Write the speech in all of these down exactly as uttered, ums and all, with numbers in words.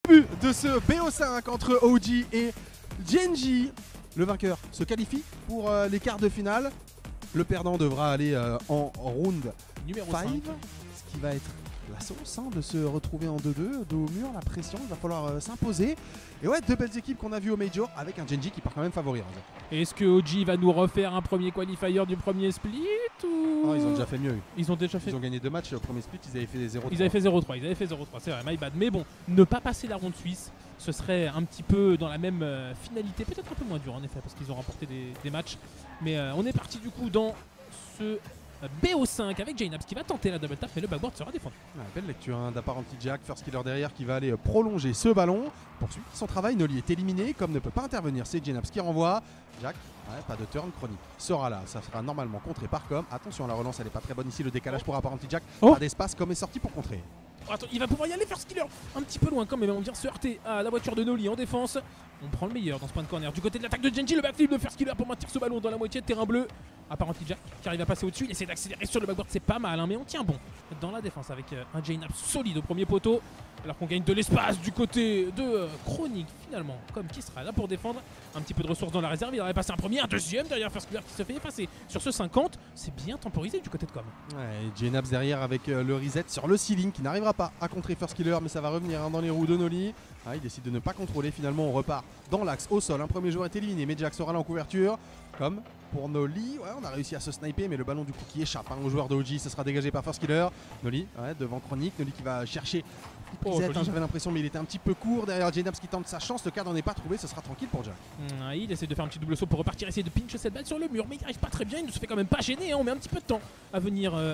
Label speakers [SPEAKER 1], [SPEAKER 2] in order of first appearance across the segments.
[SPEAKER 1] début de ce B O cinq entre O G et Gen.G. Le vainqueur se qualifie pour euh, les quarts de finale. Le perdant devra aller euh, en round
[SPEAKER 2] numéro
[SPEAKER 1] cinq,
[SPEAKER 2] cinq.
[SPEAKER 1] ce qui va être la sauce hein, de se retrouver en deux deux, dos au mur, la pression, il va falloir euh, s'imposer. Et ouais, deux belles équipes qu'on a vues au Major avec un Gen.G qui part quand même favori. Hein.
[SPEAKER 2] Est-ce que O G va nous refaire un premier qualifier du premier split ou...
[SPEAKER 1] Non, ils ont déjà fait mieux.
[SPEAKER 2] Ils ont déjà fait...
[SPEAKER 1] Ils ont gagné deux matchs au premier split, ils avaient fait zéro trois.
[SPEAKER 2] Ils avaient fait zéro trois, ils avaient fait zéro trois, c'est vrai, my bad. Mais bon, ne pas passer la ronde suisse, ce serait un petit peu dans la même euh, finalité, peut-être un peu moins dur en effet, parce qu'ils ont remporté des, des matchs. Mais euh, on est parti du coup dans ce euh, B O cinq avec Jaynaps qui va tenter la double tap, mais le backboard sera défendu.
[SPEAKER 1] Ouais, belle lecture hein, d'Apparently Jack, first killer derrière qui va aller euh, prolonger ce ballon. Poursuit son travail, Noli est éliminé, comme ne peut pas intervenir, c'est Jaynaps qui renvoie. Jack, ouais, pas de turn, Chronique sera là, ça sera normalement contré par Com. Attention, la relance elle est pas très bonne ici, le décalage pour Apparently Jack,
[SPEAKER 2] Oh.
[SPEAKER 1] pas d'espace, Com est sorti pour contrer.
[SPEAKER 2] Oh, attends, il va pouvoir y aller, first killer un petit peu loin quand même, on vient se heurter à la voiture de Noli en défense. On prend le meilleur dans ce point de corner. Du côté de l'attaque de Gen.G, le backflip de first killer pour maintenir ce ballon dans la moitié de terrain bleu. Apparently Jack qui arrive à passer au-dessus, il essaie d'accélérer sur le backboard, c'est pas mal hein, mais on tient bon dans la défense avec euh, un Jaynaps solide au premier poteau. Alors qu'on gagne de l'espace du côté de euh, Chronique finalement, comme qui sera là pour défendre. Un petit peu de ressources dans la réserve, il aurait passé un premier, un deuxième derrière first killer qui se fait effacer. Sur ce cinquante, c'est bien temporisé du côté de Com.
[SPEAKER 1] Ouais, Jaynaps derrière avec euh, le reset sur le ceiling qui n'arrivera pas à contrer first killer, mais ça va revenir hein, dans les roues de Noli. Ah, il décide de ne pas contrôler, finalement on repart dans l'axe au sol. Un premier joueur est éliminé, mais Jack sera là en couverture. Comme pour Noli, ouais, on a réussi à se sniper, mais le ballon du coup qui échappe hein, au joueur de O G, ce sera dégagé par first killer. Noli ouais, devant Chronique, Noli qui va chercher.
[SPEAKER 2] Oh,
[SPEAKER 1] Reset,
[SPEAKER 2] joli.
[SPEAKER 1] hein, j'avais l'impression, mais il était un petit peu court derrière Jaynaps qui tente sa chance. Le cadre n'en est pas trouvé, ce sera tranquille pour Jack.
[SPEAKER 2] Mmh, il essaie de faire un petit double saut pour repartir, essayer de pinch cette balle sur le mur, mais il arrive pas très bien, il ne se fait quand même pas gêner, hein, on met un petit peu de temps à venir euh,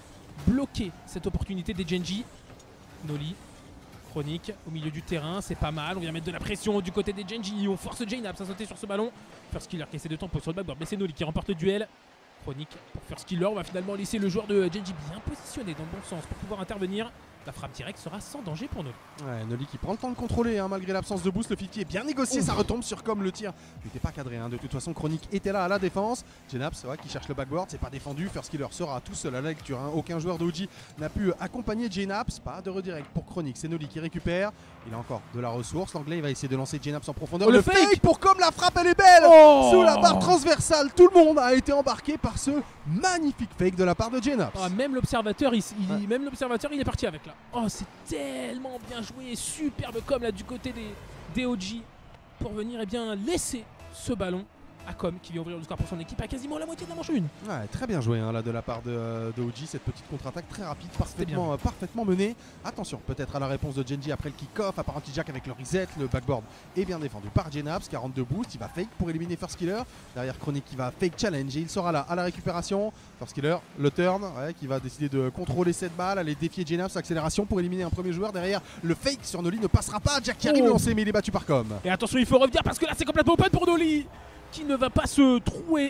[SPEAKER 2] bloquer cette opportunité des Gen.G. Noli, Chronique au milieu du terrain, c'est pas mal, on vient mettre de la pression du côté des Gen.G, on force Jaynaps à sauter sur ce ballon. First Killer qui essaie de tempo sur le backboard, mais c'est Noli qui remporte le duel. Chronique pour First Killer, on va finalement laisser le joueur de Gen.G bien positionné dans le bon sens pour pouvoir intervenir. La frappe directe sera sans danger pour Noli.
[SPEAKER 1] Ouais, Noli qui prend le temps de contrôler hein, malgré l'absence de boost. Le cinquante est bien négocié,
[SPEAKER 2] Ouf.
[SPEAKER 1] Ça retombe sur comme le tir n'était pas cadré. Hein. De toute façon, Chronique était là à la défense. Jaynaps ouais, qui cherche le backboard, c'est pas défendu. First Killer sera tout seul à la lecture. Hein. Aucun joueur d'O G n'a pu accompagner Jaynaps. Pas de redirect pour Chronique, c'est Noli qui récupère. Il a encore de la ressource. L'anglais va essayer de lancer Jaynaps en profondeur.
[SPEAKER 2] Oh, le
[SPEAKER 1] le
[SPEAKER 2] fake.
[SPEAKER 1] fake pour comme la frappe, elle est belle
[SPEAKER 2] Oh.
[SPEAKER 1] sous la barre transversale. Tout le monde a été embarqué par ce magnifique fake de la part de Jaynaps.
[SPEAKER 2] Oh, même l'observateur il, il-
[SPEAKER 1] Ouais.
[SPEAKER 2] même l'observateur il est parti avec là. Oh c'est tellement bien joué, superbe comme là du côté des, des O G pour venir et bien laisser ce ballon à Com qui vient ouvrir le score pour son équipe à quasiment la moitié de la manche une.
[SPEAKER 1] Ouais, très bien joué hein, là de la part de, de O G, cette petite contre-attaque très rapide, parfaitement,
[SPEAKER 2] bien.
[SPEAKER 1] euh, parfaitement menée. Attention, peut-être à la réponse de Gen.G après le kick-off, Apparently Jack avec le reset, le backboard est bien défendu par Jaynaps, quarante-deux boost, il va fake pour éliminer First Killer. Derrière Chronique qui va fake challenge et il sera là à la récupération. First Killer, le turn, ouais, qui va décider de contrôler cette balle, aller défier Jaynaps, accélération pour éliminer un premier joueur. Derrière, le fake sur Noli ne passera pas, Jack qui arrive
[SPEAKER 2] Oh.
[SPEAKER 1] lancé mais il est battu par Com.
[SPEAKER 2] Et attention il faut revenir parce que là c'est complètement open pour Noli qui ne va pas se trouer.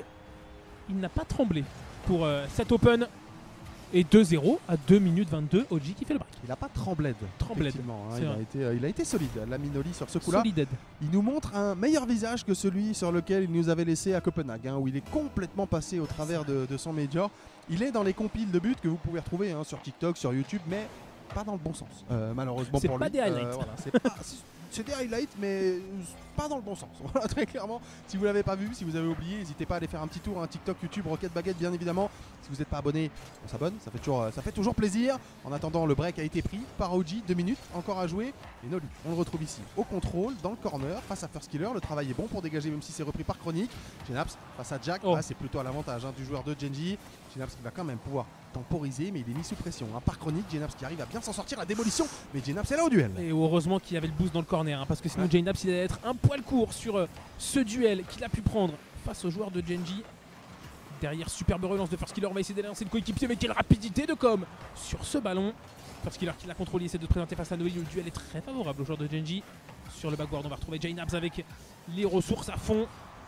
[SPEAKER 2] Il n'a pas tremblé pour euh, cet open. Et deux zéro à deux minutes vingt-deux, O G qui fait le break.
[SPEAKER 1] Il n'a pas tremblé.
[SPEAKER 2] Trembled,
[SPEAKER 1] effectivement, hein,
[SPEAKER 2] c'est
[SPEAKER 1] il, a
[SPEAKER 2] vrai.
[SPEAKER 1] été, euh, il a été solide, l'ami Noli sur ce coup-là.
[SPEAKER 2] Solid.
[SPEAKER 1] Il nous montre un meilleur visage que celui sur lequel il nous avait laissé à Copenhague, hein, où il est complètement passé au travers de, de son major. Il est dans les compiles de buts que vous pouvez retrouver hein, sur TikTok, sur YouTube, mais pas dans le bon sens, euh, malheureusement
[SPEAKER 2] C'est
[SPEAKER 1] pour
[SPEAKER 2] pas
[SPEAKER 1] lui.
[SPEAKER 2] des highlights.
[SPEAKER 1] voilà, c'est pas- c'est- c'est des highlights, mais pas dans le bon sens. Voilà, très clairement. Si vous l'avez pas vu, si vous avez oublié, n'hésitez pas à aller faire un petit tour, hein, TikTok, YouTube, Rocket Baguette, bien évidemment. Si vous n'êtes pas abonné, on s'abonne, ça fait toujours, ça fait toujours plaisir. En attendant, le break a été pris par O G, deux minutes encore à jouer. Et Noli, on le retrouve ici au contrôle, dans le corner, face à First Killer. Le travail est bon pour dégager, même si c'est repris par Chronique. Jaynaps face à Jack,
[SPEAKER 2] Oh.
[SPEAKER 1] ah, c'est plutôt à l'avantage hein, du joueur de Gen.G. Jaynaps qui va quand même pouvoir temporiser, mais il est mis sous pression hein, par Chronique. Jaynaps qui arrive à bien s'en sortir, la démolition, mais Jaynaps est là au duel.
[SPEAKER 2] Et heureusement qu'il y avait le boost dans le corner, hein, parce que sinon
[SPEAKER 1] Ouais.
[SPEAKER 2] Jaynaps il allait être un poil court sur euh, ce duel qu'il a pu prendre face au joueur de Gen.G. Derrière, superbe relance de First Killer, on va essayer d'aller lancer le coéquipier, mais quelle rapidité de Com sur ce ballon. First Killer qui l'a contrôlé, essaie de se présenter face à Noli, le duel est très favorable au joueur de Gen.G. Sur le backboard, on va retrouver Jaynaps avec les ressources à fond.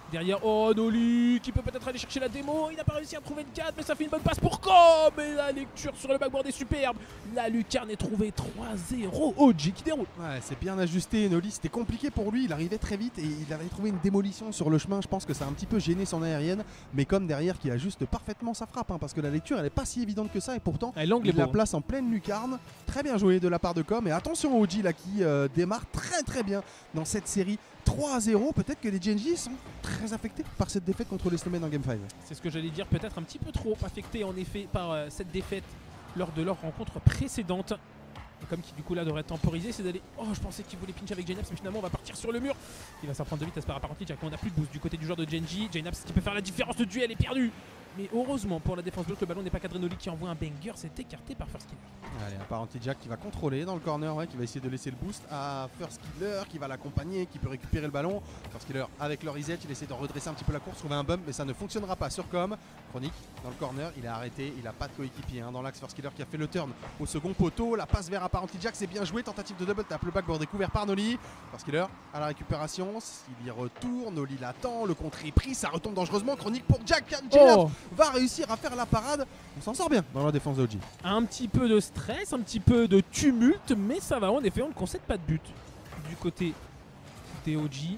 [SPEAKER 2] Derrière, oh Noli qui peut peut-être aller chercher la démo. Il n'a pas réussi à trouver le quatre, mais ça fait une bonne passe pour Com. Et la lecture sur le backboard est superbe. La lucarne est trouvée trois zéro. O G qui déroule.
[SPEAKER 1] Ouais, c'est bien ajusté. Noli, c'était compliqué pour lui. Il arrivait très vite et il avait trouvé une démolition sur le chemin. Je pense que ça a un petit peu gêné son aérienne. Mais comme derrière qui ajuste parfaitement sa frappe. Hein, parce que la lecture, elle n'est pas si évidente que ça. Et pourtant,
[SPEAKER 2] Ouais, l'angle est
[SPEAKER 1] il la
[SPEAKER 2] beau.
[SPEAKER 1] place en pleine lucarne. Très bien joué de la part de Com. Et attention au O G là, qui euh, démarre très très bien dans cette série. trois à zéro, peut-être que les Genji sont très affectés par cette défaite contre les Snowmen en Game cinq.
[SPEAKER 2] C'est ce que j'allais dire, peut-être un petit peu trop affecté en effet par euh, cette défaite lors de leur rencontre précédente. Et comme qui du coup là devrait temporiser, c'est d'aller. Oh, je pensais qu'il voulait pinch avec Jnaps, mais finalement on va partir sur le mur. Il va s'en prendre de vitesse par apparently, Jack. On n'a plus de boost du côté du joueur de Genji. Jnaps qui peut faire la différence, le duel est perdu. Mais heureusement pour la défense bleue que le ballon n'est pas cadré. Noli qui envoie un banger, c'est écarté par First Killer.
[SPEAKER 1] Allez, apparently Jack qui va contrôler dans le corner, ouais, qui va essayer de laisser le boost à First Killer, qui va l'accompagner, qui peut récupérer le ballon. First Killer avec le reset, il essaie de redresser un petit peu la course, trouver un bump, mais ça ne fonctionnera pas sur Com. Chronique dans le corner, il est arrêté, il n'a pas de coéquipier hein, dans l'axe. First Killer qui a fait le turn au second poteau, la passe vers apparently Jack, c'est bien joué, tentative de double tap, le backboard découvert par Noli. First Killer à la récupération, il y retourne, Noli l'attend, le contre est pris, ça retombe dangereusement. Chronique pour Jack,
[SPEAKER 2] Oh,
[SPEAKER 1] va réussir à faire la parade. On s'en sort bien dans la défense de O G.
[SPEAKER 2] un petit peu de stress, un petit peu de tumulte, mais ça va en effet, on ne concède pas de but du côté des O G.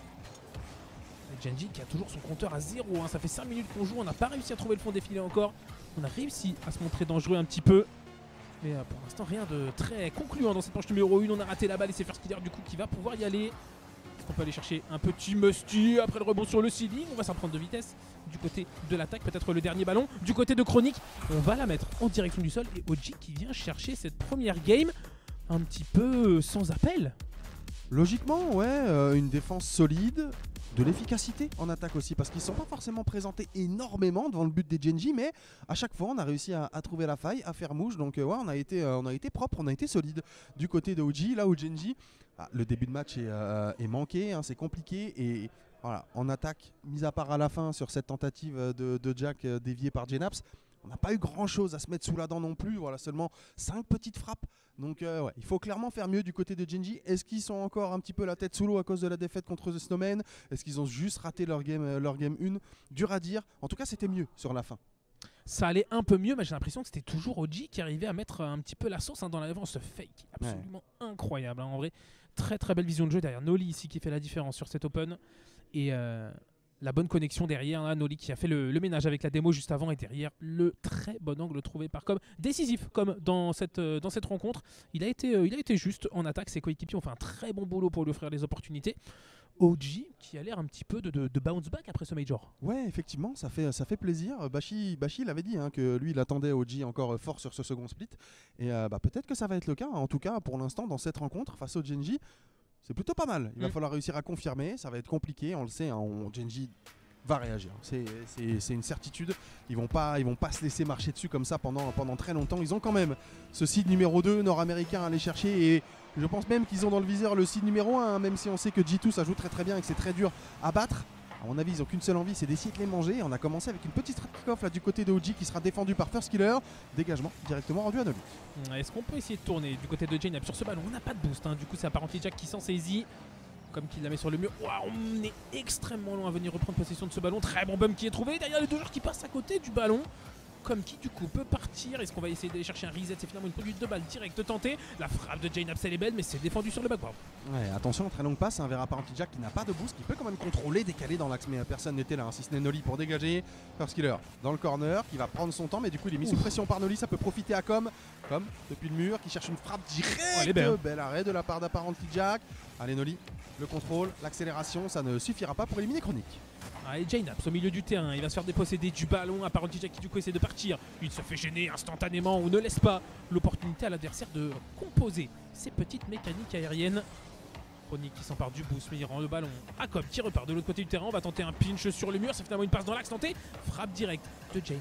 [SPEAKER 2] Genji qui a toujours son compteur à zéro, hein. Ça fait cinq minutes qu'on joue, on n'a pas réussi à trouver le fond défilé encore. On a réussi à se montrer dangereux un petit peu. Mais euh, pour l'instant rien de très concluant dans cette manche numéro un. On a raté la balle et c'est First Killer du coup qui va pouvoir y aller. Est-ce qu'on peut aller chercher un petit musty après le rebond sur le ceiling? On va s'en prendre de vitesse du côté de l'attaque, peut-être le dernier ballon. Du côté de Chronique, on va la mettre en direction du sol. Et O G qui vient chercher cette première game un petit peu sans appel.
[SPEAKER 1] Logiquement, ouais, euh, une défense solide, de l'efficacité en attaque aussi, parce qu'ils ne sont pas forcément présentés énormément devant le but des Genji, mais à chaque fois on a réussi à, à trouver la faille, à faire mouche, donc euh, ouais, on a, été, euh, on a été propre, on a été solide du côté de O G. Là où Genji, ah, le début de match est, euh, est manqué, hein, c'est compliqué, et voilà, en attaque, mis à part à la fin sur cette tentative de, de Jack euh, déviée par Jnaps, on n'a pas eu grand chose à se mettre sous la dent non plus, voilà, seulement cinq petites frappes. Donc euh, ouais, il faut clairement faire mieux du côté de Genji. Est-ce qu'ils sont encore un petit peu la tête sous l'eau à cause de la défaite contre The Snowmen? Est-ce qu'ils ont juste raté leur game, euh, leur game un? Dur à dire. En tout cas, c'était mieux sur la fin.
[SPEAKER 2] Ça allait un peu mieux, mais j'ai l'impression que c'était toujours O G qui arrivait à mettre un petit peu la sauce hein, dans l'avant. Ce fake absolument ouais. incroyable hein, en vrai. Très très belle vision de jeu derrière Noli ici qui fait la différence sur cet open. Et euh, la bonne connexion derrière, hein, Noli qui a fait le, le ménage avec la démo juste avant et derrière le très bon angle trouvé par Com. Décisif comme dans cette, euh, dans cette rencontre. Il a, été, euh, il a été juste en attaque, ses coéquipiers ont fait un très bon boulot pour lui offrir les opportunités. O G qui a l'air un petit peu de, de, de bounce back après ce major.
[SPEAKER 1] Ouais, effectivement, ça fait, ça fait plaisir. Bashi, Bashi l'avait dit hein, que lui il attendait O G encore fort sur ce second split. Et euh, bah, peut-être que ça va être le cas. En tout cas, pour l'instant, dans cette rencontre face au Genji, c'est plutôt pas mal. Il va mm. falloir réussir à confirmer. Ça va être compliqué, on le sait. Hein, on, Genji va réagir. C'est une certitude. Ils vont pas, ils vont pas se laisser marcher dessus comme ça pendant, pendant très longtemps. Ils ont quand même ce seed numéro deux nord-américain à aller chercher. Et je pense même qu'ils ont dans le viseur le seed numéro un, hein, même si on sait que G deux ça joue très très bien et que c'est très dur à battre. À mon avis, ils n'ont qu'une seule envie, c'est d'essayer de les manger. On a commencé avec une petite kick-off là du côté de O G qui sera défendu par First Killer. Dégagement directement rendu à Noli.
[SPEAKER 2] Est-ce qu'on peut essayer de tourner du côté de Jnaps sur ce ballon? On n'a pas de boost, hein. Du coup c'est apparently Jack qui s'en saisit. Comme qu'il la met sur le mur. Wow, on est extrêmement loin à venir reprendre possession de ce ballon. Très bon bump qui est trouvé. Derrière les deux joueurs qui passent à côté du ballon. Comme qui du coup peut partir. Est-ce qu'on va essayer d'aller chercher un reset? C'est finalement une conduite de balle directe tentée. La frappe de Jnaps elle est belle mais c'est défendu sur le backboard.
[SPEAKER 1] Ouais, attention, très longue passe hein, vers apparently Jack qui n'a pas de boost, qui peut quand même contrôler, décaler dans l'axe, mais personne n'était là, hein, si ce n'est Noli pour dégager. First Killer dans le corner, qui va prendre son temps, mais du coup il est mis Ouf. sous pression par Noli, ça peut profiter à Com. Com depuis le mur, qui cherche une frappe directe. Oh, bel arrêt de la part d'apparently Jack. Allez Noli, le contrôle, l'accélération, ça ne suffira pas pour éliminer Chronique.
[SPEAKER 2] Ah, et Jnaps au milieu du terrain, il va se faire déposséder du ballon. Apparently Jack qui du coup essaie de partir. Il se fait gêner instantanément ou ne laisse pas l'opportunité à l'adversaire de composer ses petites mécaniques aériennes. Chronique qui s'empare du boost mais il rend le ballon à Com qui repart de l'autre côté du terrain. On va tenter un pinch sur le mur, c'est finalement une passe dans l'axe tentée. Frappe directe de Jnaps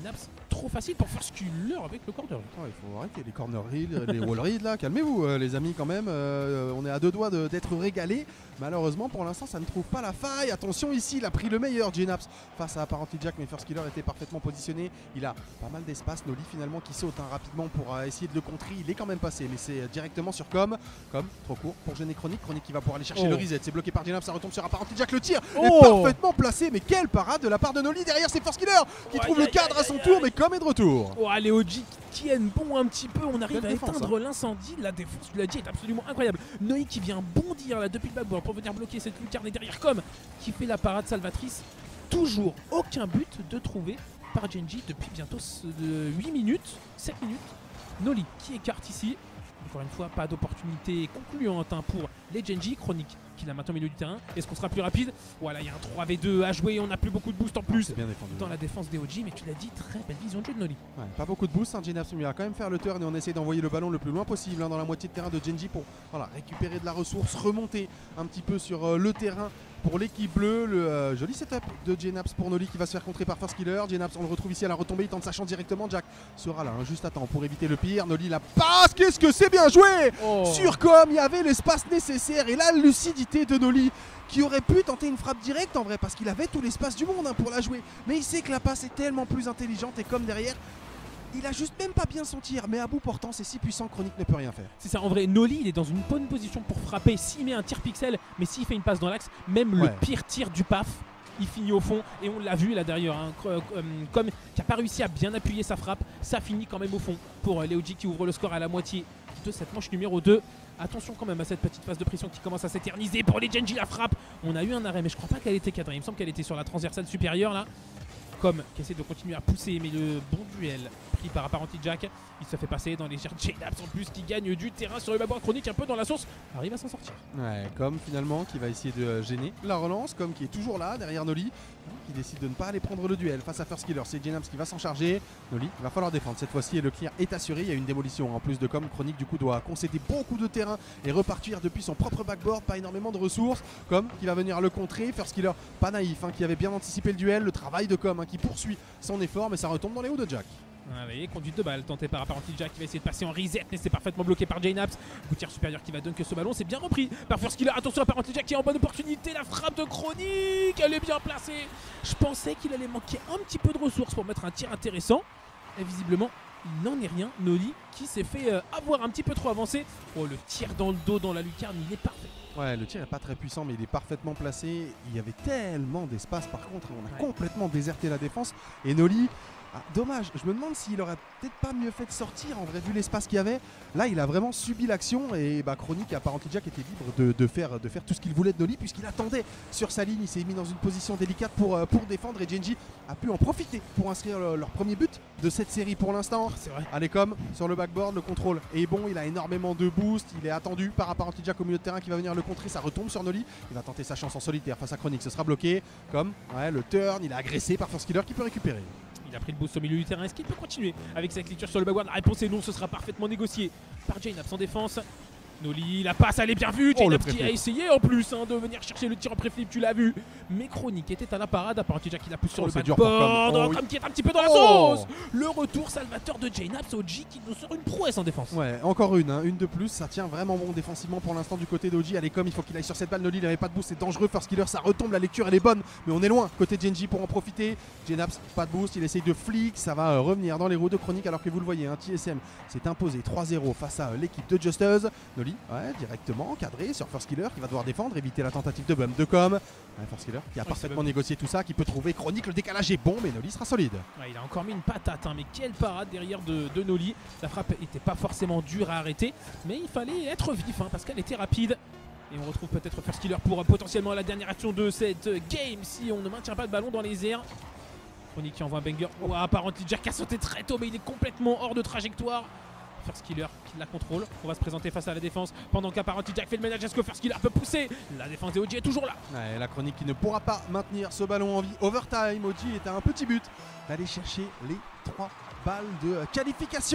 [SPEAKER 2] trop facile pour faire Skiller avec le corner.
[SPEAKER 1] Oh, il faut arrêter les corner read, les wall read là, calmez-vous euh, les amis quand même, euh, on est à deux doigts d'être régalés. Malheureusement pour l'instant ça ne trouve pas la faille. Attention ici, il a pris le meilleur Jnaps face à Apparently Jack, mais First Killer était parfaitement positionné. Il a pas mal d'espace, Noli finalement qui saute hein, rapidement pour euh, essayer de le contrer. Il est quand même passé, mais c'est euh, directement sur Com. Com, trop court pour gêner Chronique. Chronique qui va pouvoir aller chercher
[SPEAKER 2] oh.
[SPEAKER 1] le reset. C'est bloqué par Jnaps, ça retombe sur Apparently Jack. Le tir
[SPEAKER 2] oh.
[SPEAKER 1] est parfaitement placé, mais quelle parade de la part de Noli. Derrière c'est First Killer qui
[SPEAKER 2] oh,
[SPEAKER 1] trouve
[SPEAKER 2] aïe,
[SPEAKER 1] le cadre
[SPEAKER 2] aïe,
[SPEAKER 1] à son
[SPEAKER 2] aïe,
[SPEAKER 1] tour,
[SPEAKER 2] aïe.
[SPEAKER 1] mais Com est de retour.
[SPEAKER 2] Oh, les O G qui tiennent bon un petit peu, on arrive
[SPEAKER 1] Belle
[SPEAKER 2] à
[SPEAKER 1] défense,
[SPEAKER 2] éteindre
[SPEAKER 1] hein.
[SPEAKER 2] l'incendie. La défense, tu l'as dit, est absolument incroyable. Noli qui vient bondir là depuis le backboard pour venir bloquer cette lucarne et derrière Com qui fait la parade salvatrice. Toujours aucun but de trouver par Genji depuis bientôt huit minutes, sept minutes. Noli qui écarte ici. Encore une fois, pas d'opportunité concluante hein, pour les Genji. Chronique qui l'a maintenant au milieu du terrain. Est-ce qu'on sera plus rapide? Voilà, il y a un trois v deux à jouer. On n'a plus beaucoup de boost en plus
[SPEAKER 1] C'est bien défendu.
[SPEAKER 2] dans la défense des O G. Mais tu l'as dit, très belle vision de jeu de Noli.
[SPEAKER 1] Ouais, pas beaucoup de boost, hein, Jnaps, mais il va quand même faire le turn et on essaie d'envoyer le ballon le plus loin possible hein, dans la moitié de terrain de Genji pour voilà, récupérer de la ressource, remonter un petit peu sur euh, le terrain pour l'équipe bleue. Le euh, joli setup de Jnaps pour Noli qui va se faire contrer par First Killer. Jnaps, on le retrouve ici à la retombée, il tente sa chance directement. Jack sera là, hein, juste à temps pour éviter le pire. Noli la passe, qu'est-ce que c'est bien joué
[SPEAKER 2] oh.
[SPEAKER 1] Sur Com, il y avait l'espace nécessaire et la lucidité de Noli qui aurait pu tenter une frappe directe en vrai parce qu'il avait tout l'espace du monde hein, pour la jouer. Mais il sait que la passe est tellement plus intelligente et comme derrière, il a juste même pas bien son tir, mais à bout portant, c'est si puissant que Chronique ne peut rien faire.
[SPEAKER 2] C'est ça, en vrai, Noli il est dans une bonne position pour frapper s'il met un tir pixel, mais s'il fait une passe dans l'axe, même
[SPEAKER 1] Ouais.
[SPEAKER 2] le pire tir du P A F, il finit au fond et on l'a vu là derrière, hein, comme qui n'a pas réussi à bien appuyer sa frappe, ça finit quand même au fond pour Léo G qui ouvre le score à la moitié de cette manche numéro deux. Attention quand même à cette petite phase de pression qui commence à s'éterniser pour les Genji. La frappe, on a eu un arrêt mais je crois pas qu'elle était cadrée, il me semble qu'elle était sur la transversale supérieure là. Com qui essaie de continuer à pousser, mais le bon duel pris par Apparently Jack, il se fait passer dans les Jnaps en plus qui gagne du terrain sur le backboard. Chronique un peu dans la source, arrive à s'en sortir.
[SPEAKER 1] Ouais, Com finalement qui va essayer de gêner la relance, Com qui est toujours là derrière Noli, qui décide de ne pas aller prendre le duel face à First Killer. C'est Jnaps qui va s'en charger. Noli, il va falloir défendre cette fois-ci et le clear est assuré. Il y a une démolition en plus de Com. Chronique du coup doit concéder beaucoup de terrain et repartir depuis son propre backboard. Pas énormément de ressources. Com qui va venir le contrer. First Killer pas naïf, hein, qui avait bien anticipé le duel. Le travail de Com hein, qui poursuit son effort, mais ça retombe dans les hauts de Jack.
[SPEAKER 2] Allez, conduite de balle tentée par Apparently Jack qui va essayer de passer en reset, mais c'est parfaitement bloqué par Jnaps. Gouttière supérieur qui va dunk ce ballon, c'est bien repris par First Killer. Attention, Apparently Jack qui est en bonne opportunité. La frappe de Chronique, elle est bien placée. Je pensais qu'il allait manquer un petit peu de ressources pour mettre un tir intéressant. Et visiblement, il n'en est rien. Noli qui s'est fait euh, avoir un petit peu trop avancé. Oh, le tir dans le dos, dans la lucarne, il est parfait.
[SPEAKER 1] Ouais, le tir est pas très puissant, mais il est parfaitement placé. Il y avait tellement d'espace par contre, on a
[SPEAKER 2] Ouais.
[SPEAKER 1] complètement déserté la défense. Et Noli, ah, dommage, je me demande s'il aurait peut-être pas mieux fait de sortir en vrai vu l'espace qu'il y avait. Là, il a vraiment subi l'action et bah, Chronique et Apparently Jack était libre de, de, faire, de faire tout ce qu'il voulait de Noli puisqu'il attendait sur sa ligne. Il s'est mis dans une position délicate pour, euh, pour défendre et Genji a pu en profiter pour inscrire le- leur premier but de cette série pour l'instant.
[SPEAKER 2] C'est vrai.
[SPEAKER 1] Allez, Com sur le backboard, le contrôle est bon, il a énormément de boost, il est attendu par Apparently Jack au milieu de terrain qui va venir le contrer, ça retombe sur Noli, il va tenter sa chance en solitaire face à Chronique, ce sera bloqué. Com, ouais, le turn, il est agressé par First Killer qui peut récupérer.
[SPEAKER 2] Il a pris le boost au milieu du terrain. Est-ce qu'il peut continuer avec cette lecture sur le backboard? La réponse est non, ce sera parfaitement négocié par Jnaps en défense. Noli, la passe, elle est bien vue.
[SPEAKER 1] Oh, le
[SPEAKER 2] Jnaps qui a
[SPEAKER 1] pré-flip.
[SPEAKER 2] essayé en plus hein, de venir chercher le tir en pré-flip, tu l'as vu. Mais Chronique était à la parade. Apparently Jack qui la pousse sur
[SPEAKER 1] Oh,
[SPEAKER 2] le
[SPEAKER 1] c'est dur pour
[SPEAKER 2] backboard.
[SPEAKER 1] Com. Oh,
[SPEAKER 2] Oh,
[SPEAKER 1] oui.
[SPEAKER 2] Com qui est un petit peu dans la
[SPEAKER 1] Oh.
[SPEAKER 2] sauce. Le retour salvateur de Jnaps O G qui nous sort une prouesse en défense.
[SPEAKER 1] Ouais, encore une, hein, une de plus, ça tient vraiment bon défensivement pour l'instant du côté d'O G. Allez, Com, il faut qu'il aille sur cette balle, Noli, il n'avait pas de boost, c'est dangereux. First Killer, ça retombe, la lecture elle est bonne, mais on est loin côté Genji pour en profiter. Jnaps, pas de boost, il essaye de flick, ça va euh, revenir dans les roues de Chronique alors que vous le voyez, un T S M s'est imposé trois zéro face à euh, l'équipe de Justers. Noli, ouais, directement encadré sur First Killer qui va devoir défendre, éviter la tentative de bump de Com. Ouais, First Killer qui a
[SPEAKER 2] Ouais,
[SPEAKER 1] parfaitement
[SPEAKER 2] c'est
[SPEAKER 1] négocié tout ça, qui peut trouver Chronique, le décalage est bon, mais Noli sera solide.
[SPEAKER 2] Ouais, il a encore mis une patate, hein, mais quelle parade derrière de, de Noli. La frappe n'était pas forcément dure à arrêter, mais il fallait être vif hein, parce qu'elle était rapide. Et on retrouve peut-être First Killer pour euh, potentiellement la dernière action de cette euh, game si on ne maintient pas le ballon dans les airs. Chronique qui envoie un banger. Oh, Apparently Jack a sauté très tôt, mais il est complètement hors de trajectoire. First Killer qui la contrôle. On va se présenter face à la défense pendant qu'Apparently Jack fait le ménage. Est-ce que First Killer peut pousser? La défense des O G est toujours là.
[SPEAKER 1] Ouais, la Chronique qui ne pourra pas maintenir ce ballon en vie. Overtime, O G est à un petit but d'aller chercher les trois balles de qualification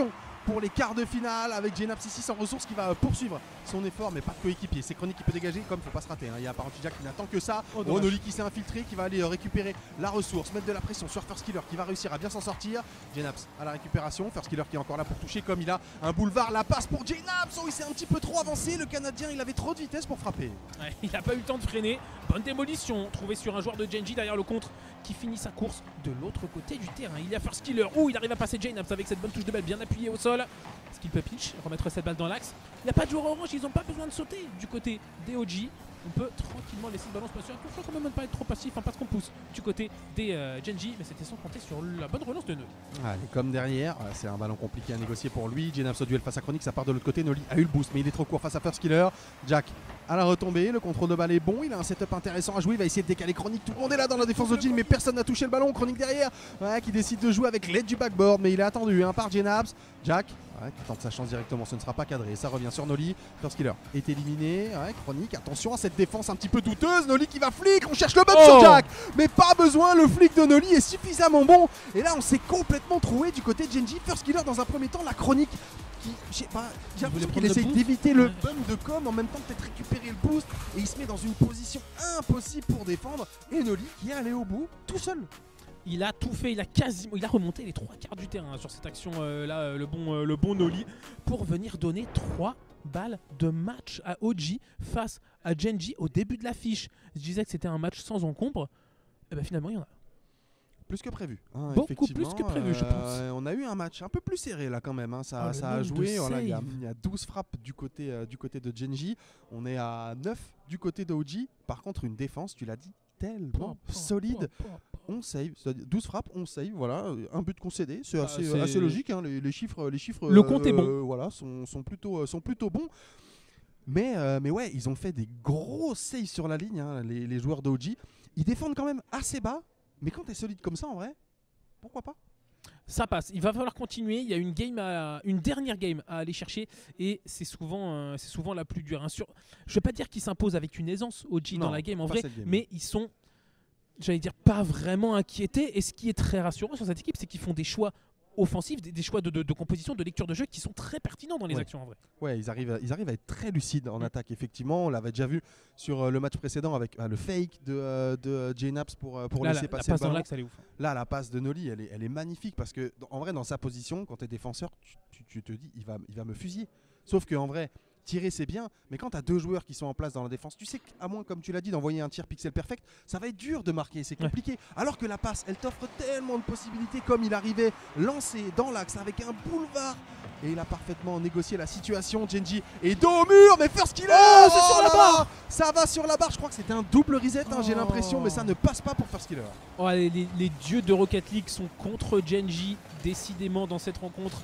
[SPEAKER 1] pour les quarts de finale avec Jnaps ici sans ressources qui va poursuivre son effort, mais pas de coéquipier. C'est Chronique qui peut dégager, comme faut pas se rater, hein. Il y a Parentija qui n'attend que ça.
[SPEAKER 2] Oh,
[SPEAKER 1] oh Noli qui s'est infiltré, qui va aller récupérer la ressource, mettre de la pression sur First Killer qui va réussir à bien s'en sortir. Jnaps à la récupération, First Killer qui est encore là pour toucher, comme il a un boulevard, la passe pour Jnaps. Oh, il s'est un petit peu trop avancé, le Canadien il avait trop de vitesse pour frapper.
[SPEAKER 2] Ouais, il n'a pas eu le temps de freiner. Bonne démolition trouvée sur un joueur de Gen G derrière le contre qui finit sa course de l'autre côté du terrain. Il y a First Killer, où il arrive à passer Jnaps avec cette bonne touche de balle bien appuyée au sol. Est-ce qu'il peut pitch, remettre cette balle dans l'axe? Il n'y a pas de joueur orange, ils n'ont pas besoin de sauter du côté des O G. On peut tranquillement laisser le ballon se passer. Attention quand même de ne pas être trop passif, hein, parce qu'on pousse du côté des euh, Gen G, mais c'était sans compter sur la bonne relance de Noli.
[SPEAKER 1] Allez, comme derrière, c'est un ballon compliqué à négocier pour lui. Jnaps au duel face à Chronique, ça part de l'autre côté. Noli a eu le boost, mais il est trop court face à First Killer. Jack à la retombée, le contrôle de balle est bon, il a un setup intéressant à jouer, il va essayer de décaler Chronique. Tout le monde est là dans la défense de Jin, mais personne n'a touché le ballon. Chronique derrière, ouais, qui décide de jouer avec l'aide du backboard, mais il est attendu hein, par Jnaps. Jack ouais, qui tente sa chance directement, ce ne sera pas cadré, ça revient sur Noli. First Killer est éliminé, ouais, Chronique, attention à cette défense un petit peu douteuse. Noli qui va flic, on cherche le bump oh sur Jack, mais pas besoin, le flic de Noli est suffisamment bon. Et là on s'est complètement trouvé du côté de Genji. First Killer dans un premier temps, la Chronique qui, je sais pas, j'ai l'impression qu'il essaye d'éviter le bump de com, en même temps peut-être récupérer le boost, et il se met dans une position impossible pour défendre. Et Noli qui est allé au bout tout seul.
[SPEAKER 2] Il a tout fait, il a quasiment, il a remonté les trois quarts du terrain hein, sur cette action euh, là, euh, le bon, euh, le bon Noli, pour venir donner trois balles de match à O G face à Gen G au début de l'affiche. Je disais que c'était un match sans encombre, et ben finalement il y en a.
[SPEAKER 1] Plus que prévu. Hein,
[SPEAKER 2] Beaucoup plus que prévu,
[SPEAKER 1] euh,
[SPEAKER 2] je pense.
[SPEAKER 1] On a eu un match un peu plus serré là quand même. Hein. Ça,
[SPEAKER 2] oh,
[SPEAKER 1] ça a joué. Voilà, il, y a, il y a douze frappes du côté, euh, du côté de Genji. On est à neuf du côté de O G. Par contre, une défense, tu l'as dit, tellement oh, solide. Oh, oh, oh. On save. douze frappes, on save. Voilà, un but concédé. C'est ah, assez, assez logique. Hein. Les, les chiffres, les chiffres
[SPEAKER 2] le compte
[SPEAKER 1] euh,
[SPEAKER 2] est bon.
[SPEAKER 1] Voilà, sont, sont, plutôt, sont plutôt bons. Mais, euh, mais ouais, ils ont fait des gros saves sur la ligne, hein, les, les joueurs d'O G. Ils défendent quand même assez bas. Mais quand tu es solide comme ça, en vrai, pourquoi pas?
[SPEAKER 2] Ça passe, il va falloir continuer, il y a une, game à, une dernière game à aller chercher et c'est souvent, euh, c'est souvent la plus dure. Hein. Sur, je ne vais pas dire qu'ils s'imposent avec une aisance O G non, dans la game en vrai, game. Mais ils sont, j'allais dire, pas vraiment inquiétés. Et ce qui est très rassurant sur cette équipe, c'est qu'ils font des choix offensifs, des, des choix de, de, de composition, de lecture de jeu qui sont très pertinents dans les
[SPEAKER 1] ouais.
[SPEAKER 2] actions en vrai.
[SPEAKER 1] Ouais, ils arrivent, à, ils arrivent à être très lucides en mmh. attaque, effectivement. On l'avait déjà vu sur euh, le match précédent avec euh, le fake de, euh, de euh, Jnaps pour, euh, pour
[SPEAKER 2] là,
[SPEAKER 1] laisser
[SPEAKER 2] la,
[SPEAKER 1] passer
[SPEAKER 2] la passe
[SPEAKER 1] le ballon.
[SPEAKER 2] Dans l'axe, elle est ouf.
[SPEAKER 1] Là, la passe de Noli, elle est, elle est magnifique parce que, en vrai, dans sa position, quand tu es défenseur, tu, tu, tu te dis, il va, il va me fusiller. Sauf qu'en vrai, tirer c'est bien, mais quand tu as deux joueurs qui sont en place dans la défense, tu sais qu'à moins, comme tu l'as dit, d'envoyer un tir pixel perfect, ça va être dur de marquer, c'est compliqué. Ouais. Alors que la passe, elle t'offre tellement de possibilités, comme il arrivait lancé dans l'axe avec un boulevard. Et il a parfaitement négocié la situation. Genji est dos au mur, mais First Killer, oh, c'est sur la barre. Ça va sur la barre, je crois que c'était un double reset, hein, oh. j'ai l'impression, mais ça ne passe pas pour First Killer.
[SPEAKER 2] Oh, les, les, les dieux de Rocket League sont contre Genji, décidément dans cette rencontre.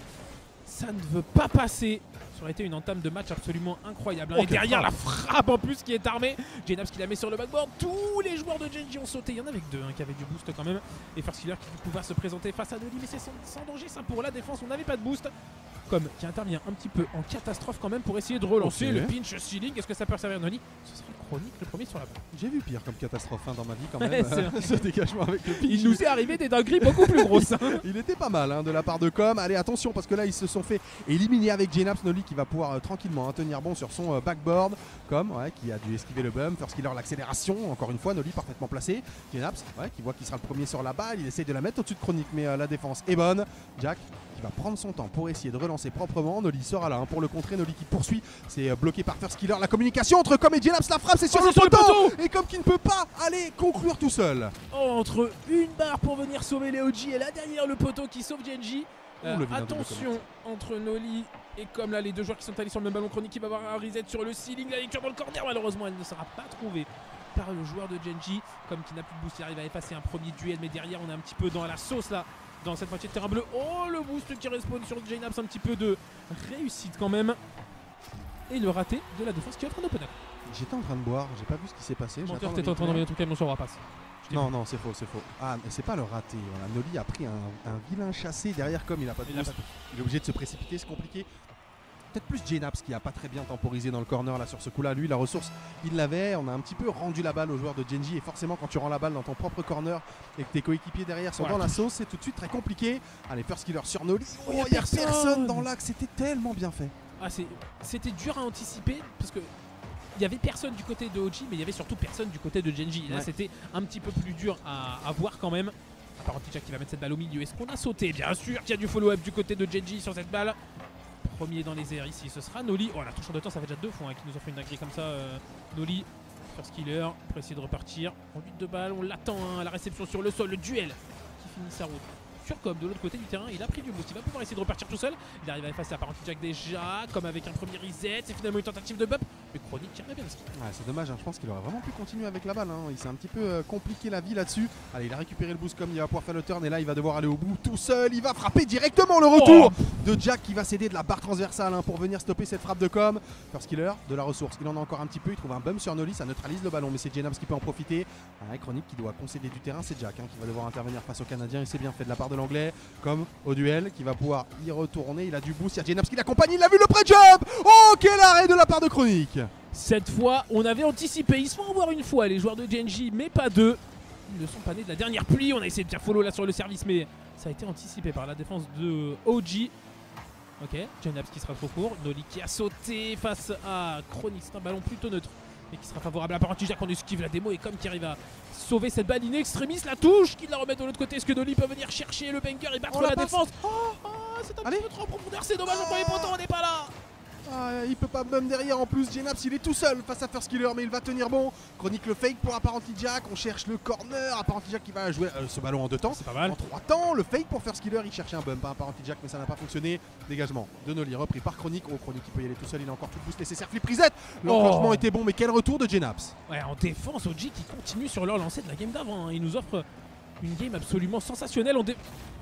[SPEAKER 2] Ça ne veut pas passer. Ça aurait été une entame de match absolument incroyable. Hein. Oh, et derrière frappe. La frappe en plus qui est armée. Jnaps qui la met sur le backboard. Tous les joueurs de Genji ont sauté. Il y en avait que deux hein, qui avaient du boost quand même. Et First Killer qui du coup va se présenter face à Noli. Mais c'est sans, sans danger ça pour la défense. On n'avait pas de boost. Comme qui intervient un petit peu en catastrophe quand même pour essayer de relancer okay. le pinch ceiling. Est-ce que ça peut servir Noli? Ce sera Chronique le premier sur la balle.
[SPEAKER 1] J'ai vu pire comme catastrophe hein, dans ma vie quand même. Ce dégagement avec le pinch.
[SPEAKER 2] Il nous est arrivé des dingueries beaucoup plus grosses. Hein.
[SPEAKER 1] Il était pas mal hein, de la part de Com. Allez attention parce que là ils se sont fait éliminer avec Jnaps. Noli qui va pouvoir euh, tranquillement hein, tenir bon sur son euh, backboard. Com ouais, qui a dû esquiver le bump. First Killer l'accélération. Encore une fois Noli parfaitement placé. Jnaps ouais, qui voit qu'il sera le premier sur la balle. Il essaye de la mettre au-dessus de Chronique mais euh, la défense est bonne. Jack qui va prendre son temps pour essayer de relancer proprement. Noli sera là hein, pour le contrer. Noli qui poursuit. C'est euh, bloqué par First Killer. La communication entre Com et Jnaps. La frappe c'est sur, oh, le, sur le poteau. Et Com qui ne peut pas aller conclure tout seul.
[SPEAKER 2] Oh, entre une barre pour venir sauver les O G et là derrière le poteau qui sauve Genji. Euh, attention entre Noli et comme là les deux joueurs qui sont allés sur le même ballon. Chronique qui va avoir un reset sur le ceiling. La lecture dans le corner malheureusement elle ne sera pas trouvée par le joueur de Genji. Comme qui n'a plus de boost, il arrive à effacer un premier duel mais derrière on est un petit peu dans la sauce là. Dans cette moitié de terrain bleu. Oh le boost qui respawn sur Jnaps, un petit peu de réussite quand même. Et le raté de la défense qui offre un open up.
[SPEAKER 1] J'étais en train de boire, j'ai pas vu ce qui s'est passé.
[SPEAKER 2] Menteur, t'étais en train d'envoyer un truc camion sur Rapace.
[SPEAKER 1] Non, non, c'est faux, c'est faux. Ah, mais c'est pas le raté. Voilà. Noli a pris un, un vilain chassé derrière comme il a pas de boost. Il est obligé de se précipiter, c'est compliqué. peut-être plus Jnaps qui a pas très bien temporisé dans le corner là sur ce coup là. Lui la ressource il l'avait, on a un petit peu rendu la balle aux joueurs de Gen G et forcément quand tu rends la balle dans ton propre corner et que tes coéquipiers derrière sont
[SPEAKER 2] Ouais.
[SPEAKER 1] dans la sauce, c'est tout de suite très compliqué. Allez, first killer sur Noli. Oh,
[SPEAKER 2] y a
[SPEAKER 1] il y a
[SPEAKER 2] personne.
[SPEAKER 1] personne dans l'axe, c'était tellement bien fait.
[SPEAKER 2] Ah, c'est- c'était dur à anticiper parce que il y avait personne du côté de O G, mais il y avait surtout personne du côté de Gen G. Là,
[SPEAKER 1] Ouais.
[SPEAKER 2] c'était un petit peu plus dur à, à voir quand même. À part Jack qui va mettre cette balle au milieu. Est-ce qu'on a sauté? Bien sûr qu'il y a du follow-up du côté de Gen G sur cette balle. Premier dans les airs ici, ce sera Noli. Oh, la touche en deux temps, ça fait déjà deux fois hein, qui nous ont fait une dinguerie comme ça. euh, Noli, first killer, pour essayer de repartir. Conduite de balle, on l'attend hein, à la réception sur le sol, le duel qui finit sa route. Sur Cobb de l'autre côté du terrain, il a pris du boost, il va pouvoir essayer de repartir tout seul. Il arrive à effacer apparemment Jack déjà, comme avec un premier reset, c'est finalement une tentative de bump. Mais Chronique qui bien le ski.
[SPEAKER 1] Ouais, c'est dommage, hein, je pense qu'il aurait vraiment pu continuer avec la balle. Hein. Il s'est un petit peu euh, compliqué la vie là-dessus. Allez, il a récupéré le boost comme il va pouvoir faire le turn et là il va devoir aller au bout tout seul. Il va frapper directement le retour
[SPEAKER 2] Oh
[SPEAKER 1] de Jack qui va céder de la barre transversale hein, pour venir stopper cette frappe de com. First killer de la ressource, il en a encore un petit peu. Il trouve un bump sur Noli, ça neutralise le ballon, mais c'est Jnaps qui peut en profiter. Ouais, Chronique qui doit concéder du terrain, c'est Jack hein, qui va devoir intervenir face au Canadien. Et c'est bien fait de la part de l'anglais, comme au duel, qui va pouvoir y retourner. Il a du boost, il y a Jnaps qui l'accompagne, il a vu le pré-jump. Oh, quel arrêt de la part de Chronique.
[SPEAKER 2] Cette fois, on avait anticipé. Ils se font avoir une fois, les joueurs de Gen G, mais pas deux. Ils ne sont pas nés de la dernière pluie. On a essayé de faire follow là sur le service, mais ça a été anticipé par la défense de O G. Ok, Jnaps qui sera trop court. Noli qui a sauté face à Chronique. C'est un ballon plutôt neutre et qui sera favorable à Parenti Jack. On esquive la démo et comme qui arrive à sauver cette balle in extremis, la touche, qui la remet de l'autre côté. Est-ce que Noli peut venir chercher le banger et battre
[SPEAKER 1] On
[SPEAKER 2] la,
[SPEAKER 1] la passe.
[SPEAKER 2] défense? Oh, oh, c'est un
[SPEAKER 1] Allez.
[SPEAKER 2] petit peu trop en profondeur. C'est dommage, on premier poteau, on n'est pas là.
[SPEAKER 1] Ah, il peut pas bum derrière en plus. Jnaps il est tout seul face à First Killer, mais il va tenir bon. Chronique le fake pour Apparently Jack. On cherche le corner. Apparently Jack qui va jouer euh, ce ballon en deux temps.
[SPEAKER 2] C'est pas mal.
[SPEAKER 1] En trois temps, le fake pour First Killer. Il cherchait un bump, hein, Apparently Jack, mais ça n'a pas fonctionné. Dégagement de Noli repris par Chronique. Oh, Chronique il peut y aller tout seul. Il a encore tout le boost nécessaire. Flip reset. L'enclenchement
[SPEAKER 2] Oh.
[SPEAKER 1] était bon, mais quel retour de Jnaps.
[SPEAKER 2] Ouais, en défense, O G qui continue sur leur lancée de la game d'avant. hein. Ils nous offrent une game absolument sensationnelle. On dé...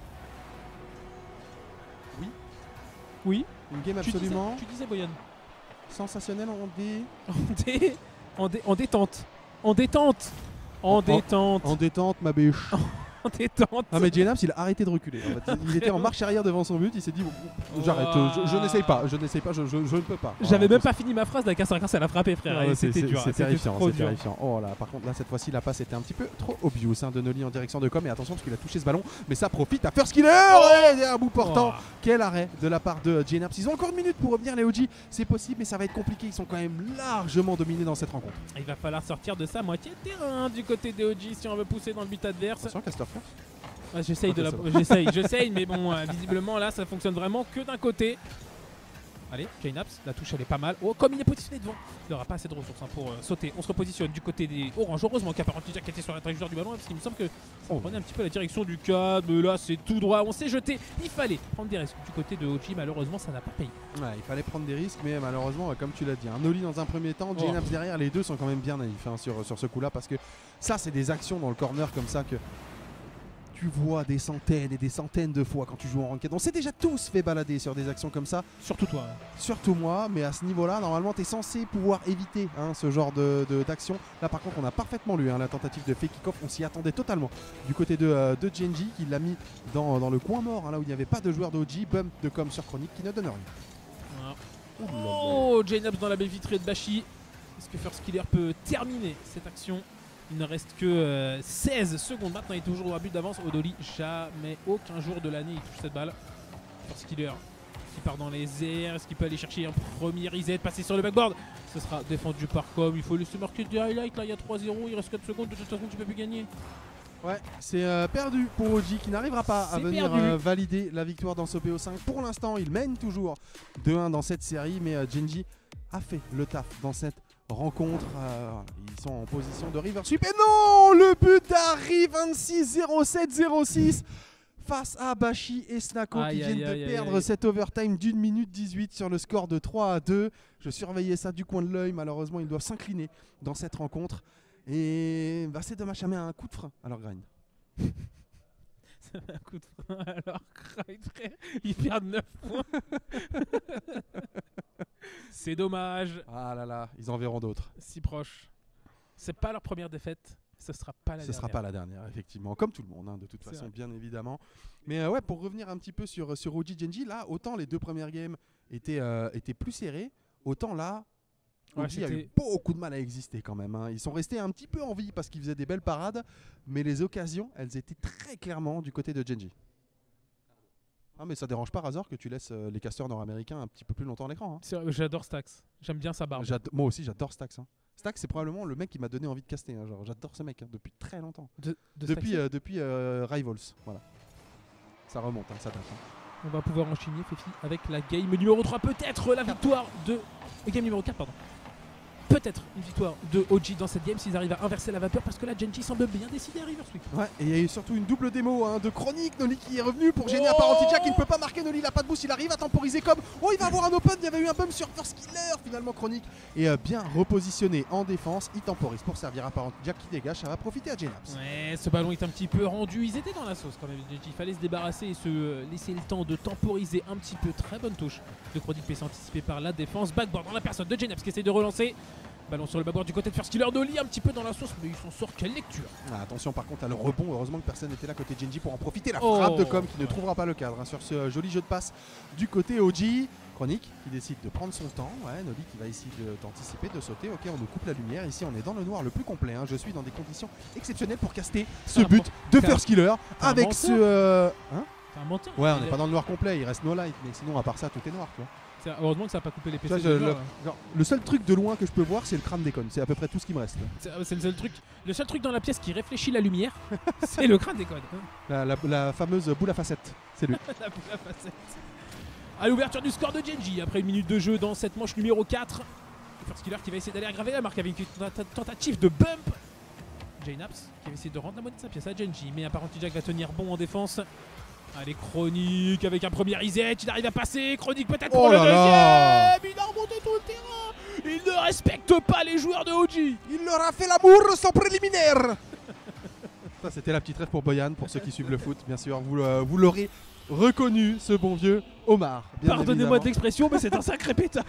[SPEAKER 1] Oui.
[SPEAKER 2] Oui.
[SPEAKER 1] Une game
[SPEAKER 2] Tu disais,
[SPEAKER 1] absolument
[SPEAKER 2] tu disais Boyan.
[SPEAKER 1] sensationnelle. On dit
[SPEAKER 2] En, dé... en, dé... en détente. En détente. En,
[SPEAKER 1] En-
[SPEAKER 2] détente.
[SPEAKER 1] en détente, ma biche.
[SPEAKER 2] En détente.
[SPEAKER 1] Ah mais Jnaps il a arrêté de reculer. En fait. Il était en marche arrière devant son but. Il s'est dit bon, j'arrête. Je, je n'essaye pas. Je n'essaye pas. Je, je- je ne peux pas.
[SPEAKER 2] J'avais
[SPEAKER 1] Voilà,
[SPEAKER 2] même pas fini ma phrase, la casse à la casse, elle a frappé, frère.
[SPEAKER 1] Ouais,
[SPEAKER 2] et
[SPEAKER 1] c'est-
[SPEAKER 2] c'était
[SPEAKER 1] c'est-
[SPEAKER 2] dur.
[SPEAKER 1] C'est
[SPEAKER 2] c'était
[SPEAKER 1] terrifiant,
[SPEAKER 2] trop
[SPEAKER 1] c'est
[SPEAKER 2] dur.
[SPEAKER 1] terrifiant. Oh là, par contre là cette fois-ci la passe était un petit peu trop obvious hein, de Noli en direction de Com. Et attention parce qu'il a touché ce ballon, mais ça profite à First Killer. Ouais, il y a un bout portant.
[SPEAKER 2] Oh.
[SPEAKER 1] Quel arrêt de la part de Jnaps. Ils ont encore une minute pour revenir les O G. C'est possible, mais ça va être compliqué. Ils sont quand même largement dominés dans cette rencontre.
[SPEAKER 2] Il va falloir sortir de sa moitié de terrain du côté des O G si on veut pousser dans le but adverse.
[SPEAKER 1] Attention, Castor First.
[SPEAKER 2] Ouais, j'essaye de la...
[SPEAKER 1] Ok, ça
[SPEAKER 2] j'essaye, j'essaye, mais bon, euh, visiblement là, ça fonctionne vraiment que d'un côté. Allez, Jnaps, la touche elle est pas mal. Oh, comme il est positionné devant, il n'aura pas assez de ressources hein, pour euh, sauter. On se repositionne du côté des oranges. Heureusement qu'Apparently Jack était sur la trajectoire du ballon, parce qu'il me semble que ça
[SPEAKER 1] Oh.
[SPEAKER 2] prenait un petit peu la direction du câble. Là, c'est tout droit. On s'est jeté. Il fallait prendre des risques du côté de O G. Malheureusement, ça n'a pas payé.
[SPEAKER 1] Ouais, il fallait prendre des risques, mais malheureusement, comme tu l'as dit, un Noli dans un premier temps,
[SPEAKER 2] Oh.
[SPEAKER 1] Jnaps derrière, les deux sont quand même bien naïfs hein, sur, sur ce coup-là, parce que ça, c'est des actions dans le corner comme ça que tu vois des centaines et des centaines de fois quand tu joues en ranked. On s'est déjà tous fait balader sur des actions comme ça,
[SPEAKER 2] Surtout toi.
[SPEAKER 1] surtout moi, mais à ce niveau-là, normalement, tu es censé pouvoir éviter hein, ce genre de, de- d'action. Là, par contre, on a parfaitement lu hein, la tentative de fake kick-off, on s'y attendait totalement. Du côté de, euh, de Gen G, qui l'a mis dans, dans le coin mort, hein, là où il n'y avait pas de joueur d'O G, bump de com sur Chronique qui ne donne rien.
[SPEAKER 2] Voilà.
[SPEAKER 1] Ouh là là.
[SPEAKER 2] Oh, Jnaps dans la baie vitrée de Bashi. Est-ce que First Killer peut terminer cette action? Il ne reste que euh, seize secondes. Maintenant, il est toujours au but d'avance. Odoli, jamais, aucun jour de l'année, il touche cette balle. First Killer qui part dans les airs. Est-ce qu'il peut aller chercher un premier reset, passer sur le backboard? Ce sera défendu par Com. Il faut laisser marquer des highlights. Là, il y a trois zéro. Il reste quatre secondes. De toute façon, tu peux plus gagner.
[SPEAKER 1] Ouais, c'est euh, perdu pour O G qui n'arrivera pas à
[SPEAKER 2] C'est
[SPEAKER 1] venir
[SPEAKER 2] perdu.
[SPEAKER 1] euh, valider la victoire dans ce P O cinq. Pour l'instant, il mène toujours deux un dans cette série, mais euh, Gen G a fait le taf dans cette rencontre. Euh, ils sont en position de river sweep. Et non, le but arrive vingt-six zéro sept zéro six face à Bashi et Snako
[SPEAKER 2] Aïe,
[SPEAKER 1] qui
[SPEAKER 2] aïe,
[SPEAKER 1] viennent
[SPEAKER 2] aïe,
[SPEAKER 1] de
[SPEAKER 2] aïe,
[SPEAKER 1] perdre
[SPEAKER 2] aïe.
[SPEAKER 1] cet overtime d'une minute dix-huit sur le score de trois à deux. Je surveillais ça du coin de l'œil. Malheureusement, ils doivent s'incliner dans cette rencontre. Et bah, c'est dommage, ça met un coup de frein à leur grind.
[SPEAKER 2] Ça fait un coup de frein. Alors, Craig, frère, ils perdent neuf points. C'est dommage.
[SPEAKER 1] Ah là là, ils en verront d'autres.
[SPEAKER 2] Si proche. C'est pas leur première défaite. Ce sera pas la
[SPEAKER 1] Ce
[SPEAKER 2] dernière.
[SPEAKER 1] sera pas la dernière, effectivement, comme tout le monde, hein, de toute
[SPEAKER 2] C'est
[SPEAKER 1] façon,
[SPEAKER 2] vrai.
[SPEAKER 1] bien évidemment. Mais euh, ouais, pour revenir un petit peu sur, sur O G Gen G, là, autant les deux premières games était, euh, était plus serré, autant là,
[SPEAKER 2] Ouais,
[SPEAKER 1] O G a
[SPEAKER 2] c'était-
[SPEAKER 1] eu beaucoup de mal à exister quand même. Hein. Ils sont restés un petit peu en vie parce qu'ils faisaient des belles parades, mais les occasions, elles étaient très clairement du côté de Genji. Ah, mais ça dérange pas Razor que tu laisses euh, les casteurs nord-américains un petit peu plus longtemps à l'écran. Hein.
[SPEAKER 2] C'est vrai, j'adore Stax. J'aime bien sa barbe.
[SPEAKER 1] J'ado- Moi aussi, j'adore Stax. Hein. Stax, c'est probablement le mec qui m'a donné envie de caster. Hein. Genre, j'adore ce mec hein, depuis très longtemps.
[SPEAKER 2] De, de
[SPEAKER 1] Depuis,
[SPEAKER 2] Staxy.
[SPEAKER 1] euh, depuis euh, Rivals, voilà. Ça remonte, hein, ça date. Hein.
[SPEAKER 2] On va pouvoir enchaîner, Fefi, avec la game numéro trois. Peut-être la victoire de. euh, Game numéro quatre, pardon. Peut-être une victoire de O G dans cette game s'ils arrivent à inverser la vapeur parce que là, Genji semble bien décidé à River Sweep.
[SPEAKER 1] Ouais, et il y a eu surtout une double démo hein, de Chronique. Noli qui est revenu pour gêner
[SPEAKER 2] Oh
[SPEAKER 1] apparent Jack. Il ne peut pas marquer. Noli, il a pas de boost. Il arrive à temporiser comme. Oh, il va avoir un open. Il y avait eu un bump sur First Killer. Finalement, Chronique est euh, bien repositionné en défense. Il temporise pour servir apparent Jack qui dégage. Ça va profiter à Jnaps.
[SPEAKER 2] Ouais, ce ballon est un petit peu rendu. Ils étaient dans la sauce quand même. Genji. Il fallait se débarrasser et se euh, laisser le temps de temporiser un petit peu. Très bonne touche de Chronique, mais c'est anticipé par la défense. Backboard dans la personne de Jnaps qui essaie de relancer. Ballon sur le bâbord du côté de First Killer. Noli un petit peu dans la sauce, mais il s'en sort. Quelle lecture!
[SPEAKER 1] Ah, attention par contre à le rebond. Heureusement que personne n'était là côté Genji pour en profiter. La
[SPEAKER 2] Oh.
[SPEAKER 1] frappe de Com qui ne trouvera pas le cadre hein, sur ce euh, joli jeu de passe du côté O G. Chronique qui décide de prendre son temps. Ouais, Noli qui va essayer de- d'anticiper, de, sauter. Ok, on nous coupe la lumière. Ici, on est dans le noir le plus complet. hein. Je suis dans des conditions exceptionnelles pour caster ce
[SPEAKER 2] Ah,
[SPEAKER 1] but
[SPEAKER 2] bon.
[SPEAKER 1] de
[SPEAKER 2] T'as-
[SPEAKER 1] First Killer
[SPEAKER 2] t'as un
[SPEAKER 1] avec
[SPEAKER 2] menteur.
[SPEAKER 1] ce. euh, hein
[SPEAKER 2] C'est un menteur.
[SPEAKER 1] Ouais, on
[SPEAKER 2] Il
[SPEAKER 1] n'est
[SPEAKER 2] est-
[SPEAKER 1] pas dans le noir complet. Il reste no light. Mais sinon, à part ça, tout est noir. Tu vois.
[SPEAKER 2] c'est- Heureusement que ça n'a pas coupé les
[SPEAKER 1] Tu
[SPEAKER 2] P C.
[SPEAKER 1] vois, je-
[SPEAKER 2] de
[SPEAKER 1] le,
[SPEAKER 2] joueurs, hein.
[SPEAKER 1] genre, le seul truc de loin que je peux voir, c'est le crâne des connes. C'est à peu près tout ce qui me reste. là.
[SPEAKER 2] C'est c'est le seul truc. Le seul truc dans la pièce qui réfléchit la lumière, c'est le crâne des codes.
[SPEAKER 1] La, la- la fameuse boule à facettes. C'est lui.
[SPEAKER 2] La boule à facettes. À l'ouverture du score de Genji, après une minute de jeu dans cette manche numéro quatre. First Killer qui va essayer d'aller aggraver la marque avec une tenta- tentative de bump. Jnaps qui va essayer de rendre la moitié de sa pièce à Genji, mais apparemment Jack va tenir bon en défense. Allez, Chronique avec un premier reset, il arrive à passer. Chronique peut-être pour
[SPEAKER 1] Oh
[SPEAKER 2] le
[SPEAKER 1] là là.
[SPEAKER 2] deuxième. Il a remonté tout le terrain. Il ne respecte pas les joueurs de O G.
[SPEAKER 1] Il leur a fait l'amour sans préliminaire. Ça, c'était la petite rêve pour Boyan, pour ceux qui suivent le foot, bien sûr. Vous, le- vous l'aurez reconnu, ce bon vieux Omar. bien
[SPEAKER 2] Pardonnez-moi de
[SPEAKER 1] évidemment.
[SPEAKER 2] l'expression, mais c'est un sacré pétard.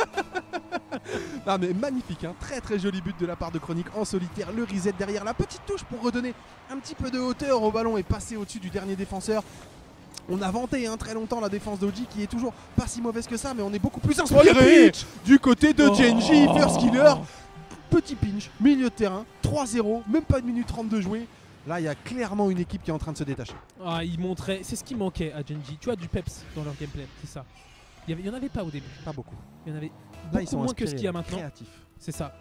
[SPEAKER 1] Ah, mais magnifique, hein. Très très joli but de la part de Chronique en solitaire. Le reset derrière, la petite touche pour redonner un petit peu de hauteur au ballon et passer au-dessus du dernier défenseur. On a vanté hein, très longtemps la défense d'O G qui est toujours pas si mauvaise que ça, mais on est beaucoup plus inspiré du côté de
[SPEAKER 2] Oh.
[SPEAKER 1] Genji, First Killer. Petit pinch, milieu de terrain, trois zéro, même pas une minute trente de jouer. Là, il y a clairement une équipe qui est en train de se détacher.
[SPEAKER 2] Ah, il montrait, c'est ce qui manquait à Genji. Tu vois, du peps dans leur gameplay, c'est ça. Il y avait- il y en avait pas au début.
[SPEAKER 1] Pas beaucoup.
[SPEAKER 2] Il y en avait
[SPEAKER 1] Là,
[SPEAKER 2] beaucoup
[SPEAKER 1] ils sont
[SPEAKER 2] moins que ce qu'il y a
[SPEAKER 1] inspirés,
[SPEAKER 2] maintenant.
[SPEAKER 1] créatifs.
[SPEAKER 2] C'est ça.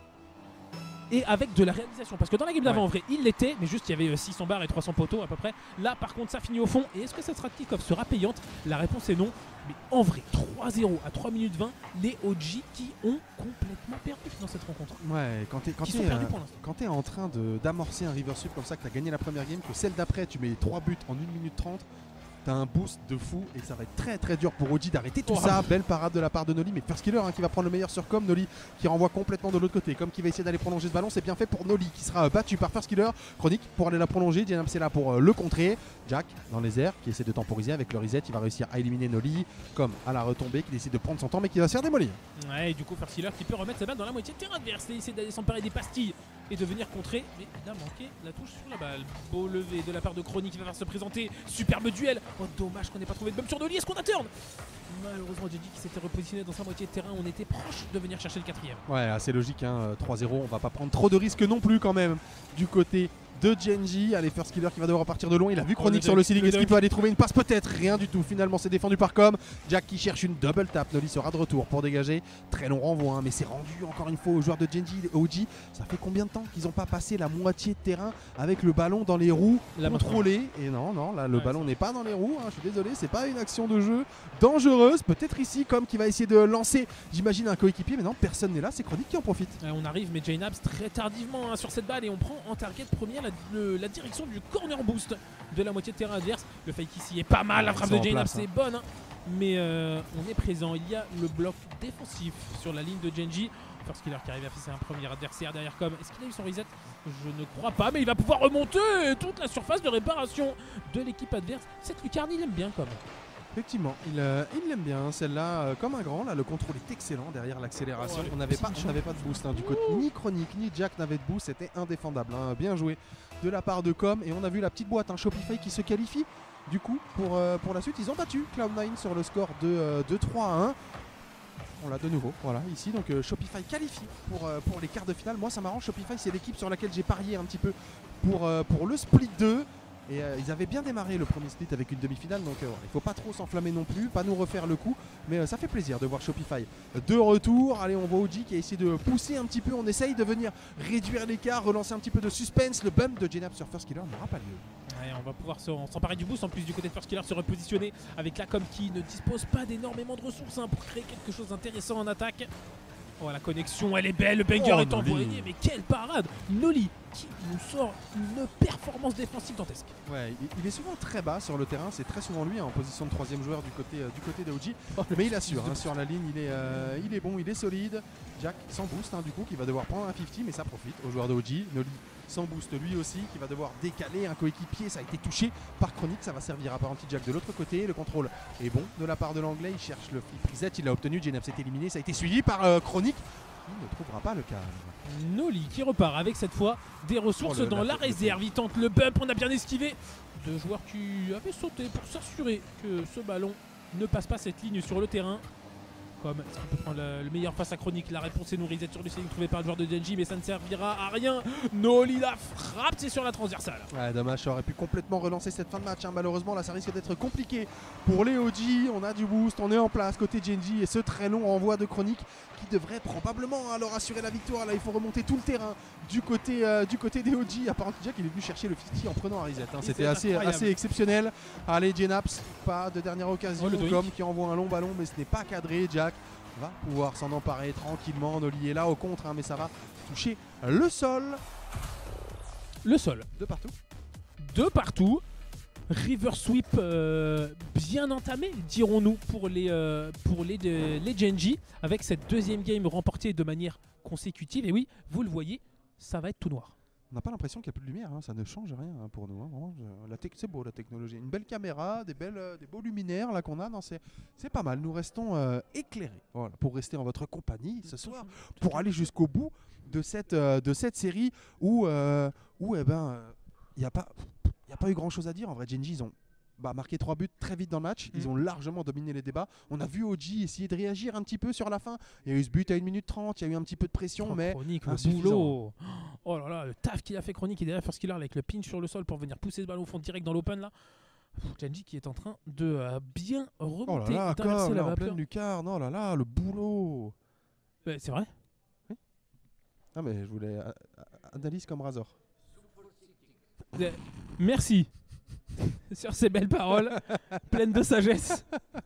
[SPEAKER 2] Et avec de la réalisation. Parce que dans la game d'avant, en vrai, il l'était, mais juste il y avait euh, six cents barres et trois cents poteaux à peu près. Là, par contre, ça finit au fond. Et est-ce que cette strat kick-off sera payante? La réponse est non. Mais en vrai, trois zéro à trois minutes vingt, les O G qui ont complètement perdu dans cette rencontre.
[SPEAKER 1] Ouais, quand t'es quand
[SPEAKER 2] Qui
[SPEAKER 1] t'es,
[SPEAKER 2] sont perdus
[SPEAKER 1] euh,
[SPEAKER 2] pour l'instant.
[SPEAKER 1] quand t'es en train de- d'amorcer un reverse sweep comme ça, que t'as gagné la première game, que celle d'après tu mets trois buts en une minute trente, t'as un boost de fou et ça va être très très dur pour O G d'arrêter tout
[SPEAKER 2] Oh.
[SPEAKER 1] ça. Belle parade de la part de Noli, mais First Killer hein, qui va prendre le meilleur sur Com. Noli qui renvoie complètement de l'autre côté. Com qui va essayer d'aller prolonger ce ballon, c'est bien fait pour Noli qui sera euh, battu par First Killer. Chronique pour aller la prolonger, Jnaps est là pour euh, le contrer. Jack dans les airs qui essaie de temporiser avec le reset, il va réussir à éliminer Noli. Com à la retombée qui décide de prendre son temps mais qui va se faire démolir.
[SPEAKER 2] Ouais, et du coup, First Killer qui peut remettre sa balle dans la moitié de terrain adverse. Il essaie d'aller s'emparer des pastilles et de venir contrer. Mais il a manqué la touche sur la balle. Beau levé de la part de Chronique qui va faire se présenter. Superbe duel. Oh, dommage qu'on n'ait pas trouvé de bump sur Noli. Est-ce qu'on a turn? Malheureusement, Genji qui s'était repositionné dans sa moitié de terrain. On était proche de venir chercher le quatrième.
[SPEAKER 1] Ouais, assez logique, hein, trois zéro, on va pas prendre trop de risques non plus quand même du côté de Genji. Allez, First Killer qui va devoir repartir de loin, il a vu Chronique
[SPEAKER 2] le
[SPEAKER 1] sur le
[SPEAKER 2] dunk,
[SPEAKER 1] ceiling,
[SPEAKER 2] le
[SPEAKER 1] est-ce qu'il
[SPEAKER 2] dunk.
[SPEAKER 1] peut aller trouver une passe? Peut-être, rien du tout, finalement c'est défendu par Com. Jack qui cherche une double tap, Noli sera de retour pour dégager, très long renvoi, hein, mais c'est rendu encore une fois aux joueurs de Genji, O G. Ça fait combien de temps qu'ils n'ont pas passé la moitié de terrain avec le ballon dans les roues,
[SPEAKER 2] Là,
[SPEAKER 1] contrôlé? Et non, non, là le
[SPEAKER 2] Ouais,
[SPEAKER 1] ballon n'est pas dans les roues, hein, je suis désolé, c'est pas une action de jeu dangereuse. Peut-être ici Com qui va essayer de lancer, j'imagine, un coéquipier, mais non, personne n'est là, c'est Chronique qui en profite.
[SPEAKER 2] Ouais, on arrive, mais Jnaps très tardivement hein, sur cette balle et on prend en target première la, le- la direction du corner boost de la moitié de terrain adverse. Le fake ici est pas mal, la
[SPEAKER 1] Ils
[SPEAKER 2] frappe
[SPEAKER 1] sont
[SPEAKER 2] de
[SPEAKER 1] en
[SPEAKER 2] Jnaps
[SPEAKER 1] place, hein.
[SPEAKER 2] est bonne, hein. Mais euh, on est présent. Il y a le bloc défensif sur la ligne de Genji. First Killer qui arrive à faire un premier adversaire derrière comme. Est-ce qu'il a eu son reset? Je ne crois pas, mais il va pouvoir remonter toute la surface de réparation de l'équipe adverse. Cette lucarne, il aime bien comme.
[SPEAKER 1] Effectivement, il euh, il l'aime bien celle-là, euh, comme un grand. Là, le contrôle est excellent derrière l'accélération.
[SPEAKER 2] Oh,
[SPEAKER 1] on n'avait pas,
[SPEAKER 2] petit
[SPEAKER 1] on n'avait pas de boost hein, du côté. Ni Chronique ni Jack n'avait de boost, c'était indéfendable. hein. Bien joué de la part de Com. Et on a vu la petite boîte, un Shopify qui se qualifie. Du coup, pour, euh, pour la suite, ils ont battu Cloud nine sur le score de, euh, de trois à un. on l'a de nouveau, voilà, ici. Donc euh, Shopify qualifie pour, euh, pour les quarts de finale. Moi, ça m'arrange. Shopify, c'est l'équipe sur laquelle j'ai parié un petit peu pour, euh, pour le split deux. Et euh, ils avaient bien démarré le premier split avec une demi-finale, donc euh, il ne faut pas trop s'enflammer non plus, pas nous refaire le coup, mais euh, ça fait plaisir de voir Shopify de retour. Allez, on voit O G qui a essayé de pousser un petit peu, on essaye de venir réduire l'écart, relancer un petit peu de suspense. Le bump de Jnap sur First Killer n'aura pas lieu.
[SPEAKER 2] Ouais, on va pouvoir s'emparer du boost en plus du côté de First Killer, se repositionner avec la com qui ne dispose pas d'énormément de ressources hein, pour créer quelque chose d'intéressant en attaque. Oh, la connexion, elle est belle, le banger
[SPEAKER 1] Oh,
[SPEAKER 2] est envoyé, mais quelle parade! Noli qui nous sort une performance défensive dantesque.
[SPEAKER 1] Ouais, il, il est souvent très bas sur le terrain, c'est très souvent lui hein, en position de troisième joueur du côté, euh, du côté de O G.
[SPEAKER 2] Oh,
[SPEAKER 1] mais il assure, hein, sur la ligne, il est, euh, il est bon, il est solide. Jack sans boost hein, du coup, qui va devoir prendre un cinquante, mais ça profite au joueur de O G. Noli sans boost lui aussi, qui va devoir décaler un coéquipier. Ça a été touché par Chronic, ça va servir à Apparently Jack de l'autre côté. Le contrôle est bon de la part de l'anglais, il cherche le flip reset, il l'a obtenu. Jnap s'est éliminé, ça a été suivi par euh, Chronic. Il ne trouvera pas le calme.
[SPEAKER 2] Noli qui repart avec cette fois des ressources
[SPEAKER 1] Oh, le-
[SPEAKER 2] dans
[SPEAKER 1] la-
[SPEAKER 2] la réserve. Il tente le bump, on a bien esquivé. Deux joueurs qui avaient sauté pour s'assurer que ce ballon ne passe pas cette ligne sur le terrain. Comme est-ce qu'il peut prendre le, le meilleur face à Chronic? La réponse est nourrisée sur le ceiling trouvé par le joueur de Genji, mais ça ne servira à rien. Noli la frappe, c'est sur la transversale.
[SPEAKER 1] Ouais, dommage, ça aurait pu complètement relancer cette fin de match. hein. Malheureusement, là, ça risque d'être compliqué pour les O G. On a du boost, on est en place côté Genji et ce très long renvoi de Chronic qui devrait probablement hein, leur assurer la victoire. Là, il faut remonter tout le terrain du côté, euh, du côté des O G. Apparemment, Jack, il est venu chercher le cinquante en prenant un reset. hein. C'était assez, assez exceptionnel. Allez, Jnaps, pas de dernière occasion.
[SPEAKER 2] Oh, le
[SPEAKER 1] Comme qui envoie un long ballon, mais ce n'est pas cadré. Jack va pouvoir s'en emparer tranquillement. Noli est là au contre, hein, mais ça va toucher le sol.
[SPEAKER 2] Le sol.
[SPEAKER 1] De partout.
[SPEAKER 2] De partout. River sweep euh, bien entamé, dirons-nous, pour les, euh, pour les, de, les Genji, avec cette deuxième game remportée de manière consécutive. Et oui, vous le voyez, ça va être tout noir.
[SPEAKER 1] On n'a pas l'impression qu'il n'y a plus de lumière, hein, ça ne change rien hein, pour nous. Hein, vraiment, je- la tec- c'est beau la technologie. Une belle caméra, des, belles, euh, des beaux luminaires là qu'on a. Non, c'est, c'est pas mal. Nous restons euh, éclairés voilà, pour rester en votre compagnie ce soir, pour aller jusqu'au bout de cette, euh, de cette série où, euh, où eh ben, il n'y a pas, y a pas eu grand chose à dire. En vrai, Genji, ils ont bah, marqué trois buts très vite dans le match. Ils
[SPEAKER 2] Mm.
[SPEAKER 1] ont largement dominé les débats. On a vu O G essayer de réagir un petit peu sur la fin. Il y a eu ce but à une minute trente, il y a eu un petit peu de pression,
[SPEAKER 2] Oh,
[SPEAKER 1] mais
[SPEAKER 2] Chronic, le
[SPEAKER 1] insuffisant.
[SPEAKER 2] boulot. Oh là là, le taf qu'il a fait Chronic et derrière First Killer avec le pin sur le sol pour venir pousser ce ballon au fond direct dans l'open là. Pff, Genji qui est en train de euh, bien
[SPEAKER 1] Oh là
[SPEAKER 2] remonter,
[SPEAKER 1] là,
[SPEAKER 2] d'inverser
[SPEAKER 1] comme
[SPEAKER 2] la
[SPEAKER 1] là, en
[SPEAKER 2] vapeur.
[SPEAKER 1] pleine lucarne, oh là là, le boulot.
[SPEAKER 2] Ouais, c'est vrai.
[SPEAKER 1] Ah mais je voulais euh, euh, analyse comme Razor.
[SPEAKER 2] Euh, Merci sur ces belles paroles pleines de sagesse.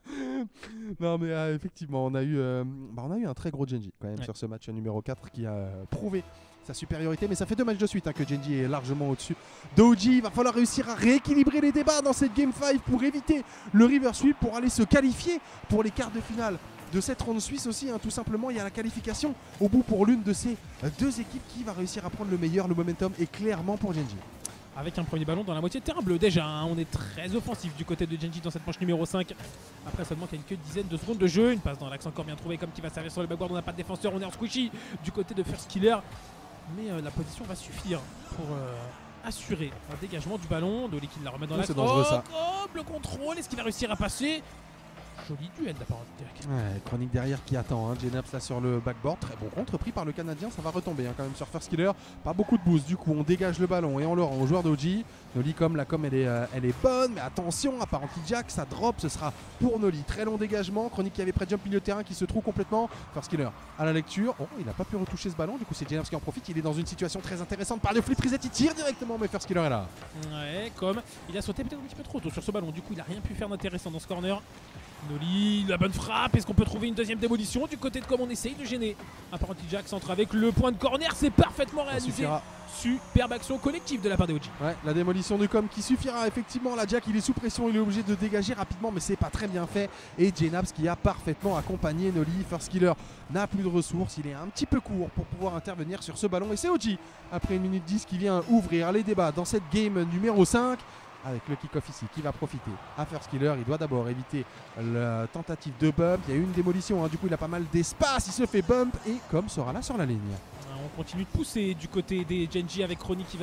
[SPEAKER 1] Non mais euh, effectivement, on a eu, euh, bah, on a eu un très gros Genji quand même
[SPEAKER 2] Ouais.
[SPEAKER 1] sur ce match numéro quatre qui a euh, prouvé sa supériorité, mais ça fait deux matchs de suite hein, que Genji est largement au-dessus d'O G. Il va falloir réussir à rééquilibrer les débats dans cette Game cinq pour éviter le River Sweep, pour aller se qualifier pour les quarts de finale de cette ronde suisse aussi. hein. Tout simplement, il y a la qualification au bout pour l'une de ces euh, deux équipes. Qui va réussir à prendre le meilleur? Le momentum est clairement pour Genji.
[SPEAKER 2] Avec un premier ballon dans la moitié de terrain bleu déjà, hein. On est très offensif du côté de Genji dans cette manche numéro cinq. Après seulement quelques dizaines de secondes de jeu, une passe dans l'axe encore bien trouvée comme qui va servir sur le backboard. On n'a pas de défenseur, on est en squishy du côté de First Killer. Mais euh, la position va suffire pour euh, assurer un dégagement du ballon. Noli qui la remet dans
[SPEAKER 1] Oh,
[SPEAKER 2] l'axe.
[SPEAKER 1] c'est dangereux, ça.
[SPEAKER 2] Oh, le contrôle, est-ce qu'il va réussir à passer? Joli duel d'apparence direct.
[SPEAKER 1] Ouais, Chronic derrière qui attend, hein. Jnaps là sur le backboard, très bon contre pris par le Canadien, ça va retomber hein, quand même sur First Killer, pas beaucoup de boost, du coup on dégage le ballon et on le rend au joueur d'O G. Noli comme la com elle est, euh, elle est bonne, mais attention, Apparently Jack, ça drop, ce sera pour Noli, très long dégagement, Chronic qui avait près de jump milieu de terrain qui se trouve complètement, First Killer à la lecture, oh il n'a pas pu retoucher ce ballon, du coup c'est Jnaps qui en profite, il est dans une situation très intéressante par le flip reset, il tire directement mais First Killer est là.
[SPEAKER 2] Ouais, comme il a sauté peut-être un petit peu trop tôt sur ce ballon, du coup il a rien pu faire d'intéressant dans ce corner. Noli, la bonne frappe, est-ce qu'on peut trouver une deuxième démolition du côté de comme on essaye de gêner Apparently Jack centre avec le point de corner, c'est parfaitement
[SPEAKER 1] Ça
[SPEAKER 2] réalisé.
[SPEAKER 1] suffira.
[SPEAKER 2] Superbe action collective de la part des O G.
[SPEAKER 1] Ouais, la démolition du com qui suffira effectivement. Là, Jack il est sous pression, il est obligé de dégager rapidement, mais c'est pas très bien fait. Et Jnaps qui a parfaitement accompagné Noli. First Killer n'a plus de ressources, il est un petit peu court pour pouvoir intervenir sur ce ballon. Et c'est O G après une minute dix qui vient ouvrir les débats dans cette game numéro cinq. Avec le kick-off ici qui va profiter à First Killer. Il doit d'abord éviter la tentative de bump. Il y a eu une démolition, hein. Du coup il a pas mal d'espace, il se fait bump et comme sera là sur la ligne.
[SPEAKER 2] On continue de pousser du côté des Genji avec Chronic qui va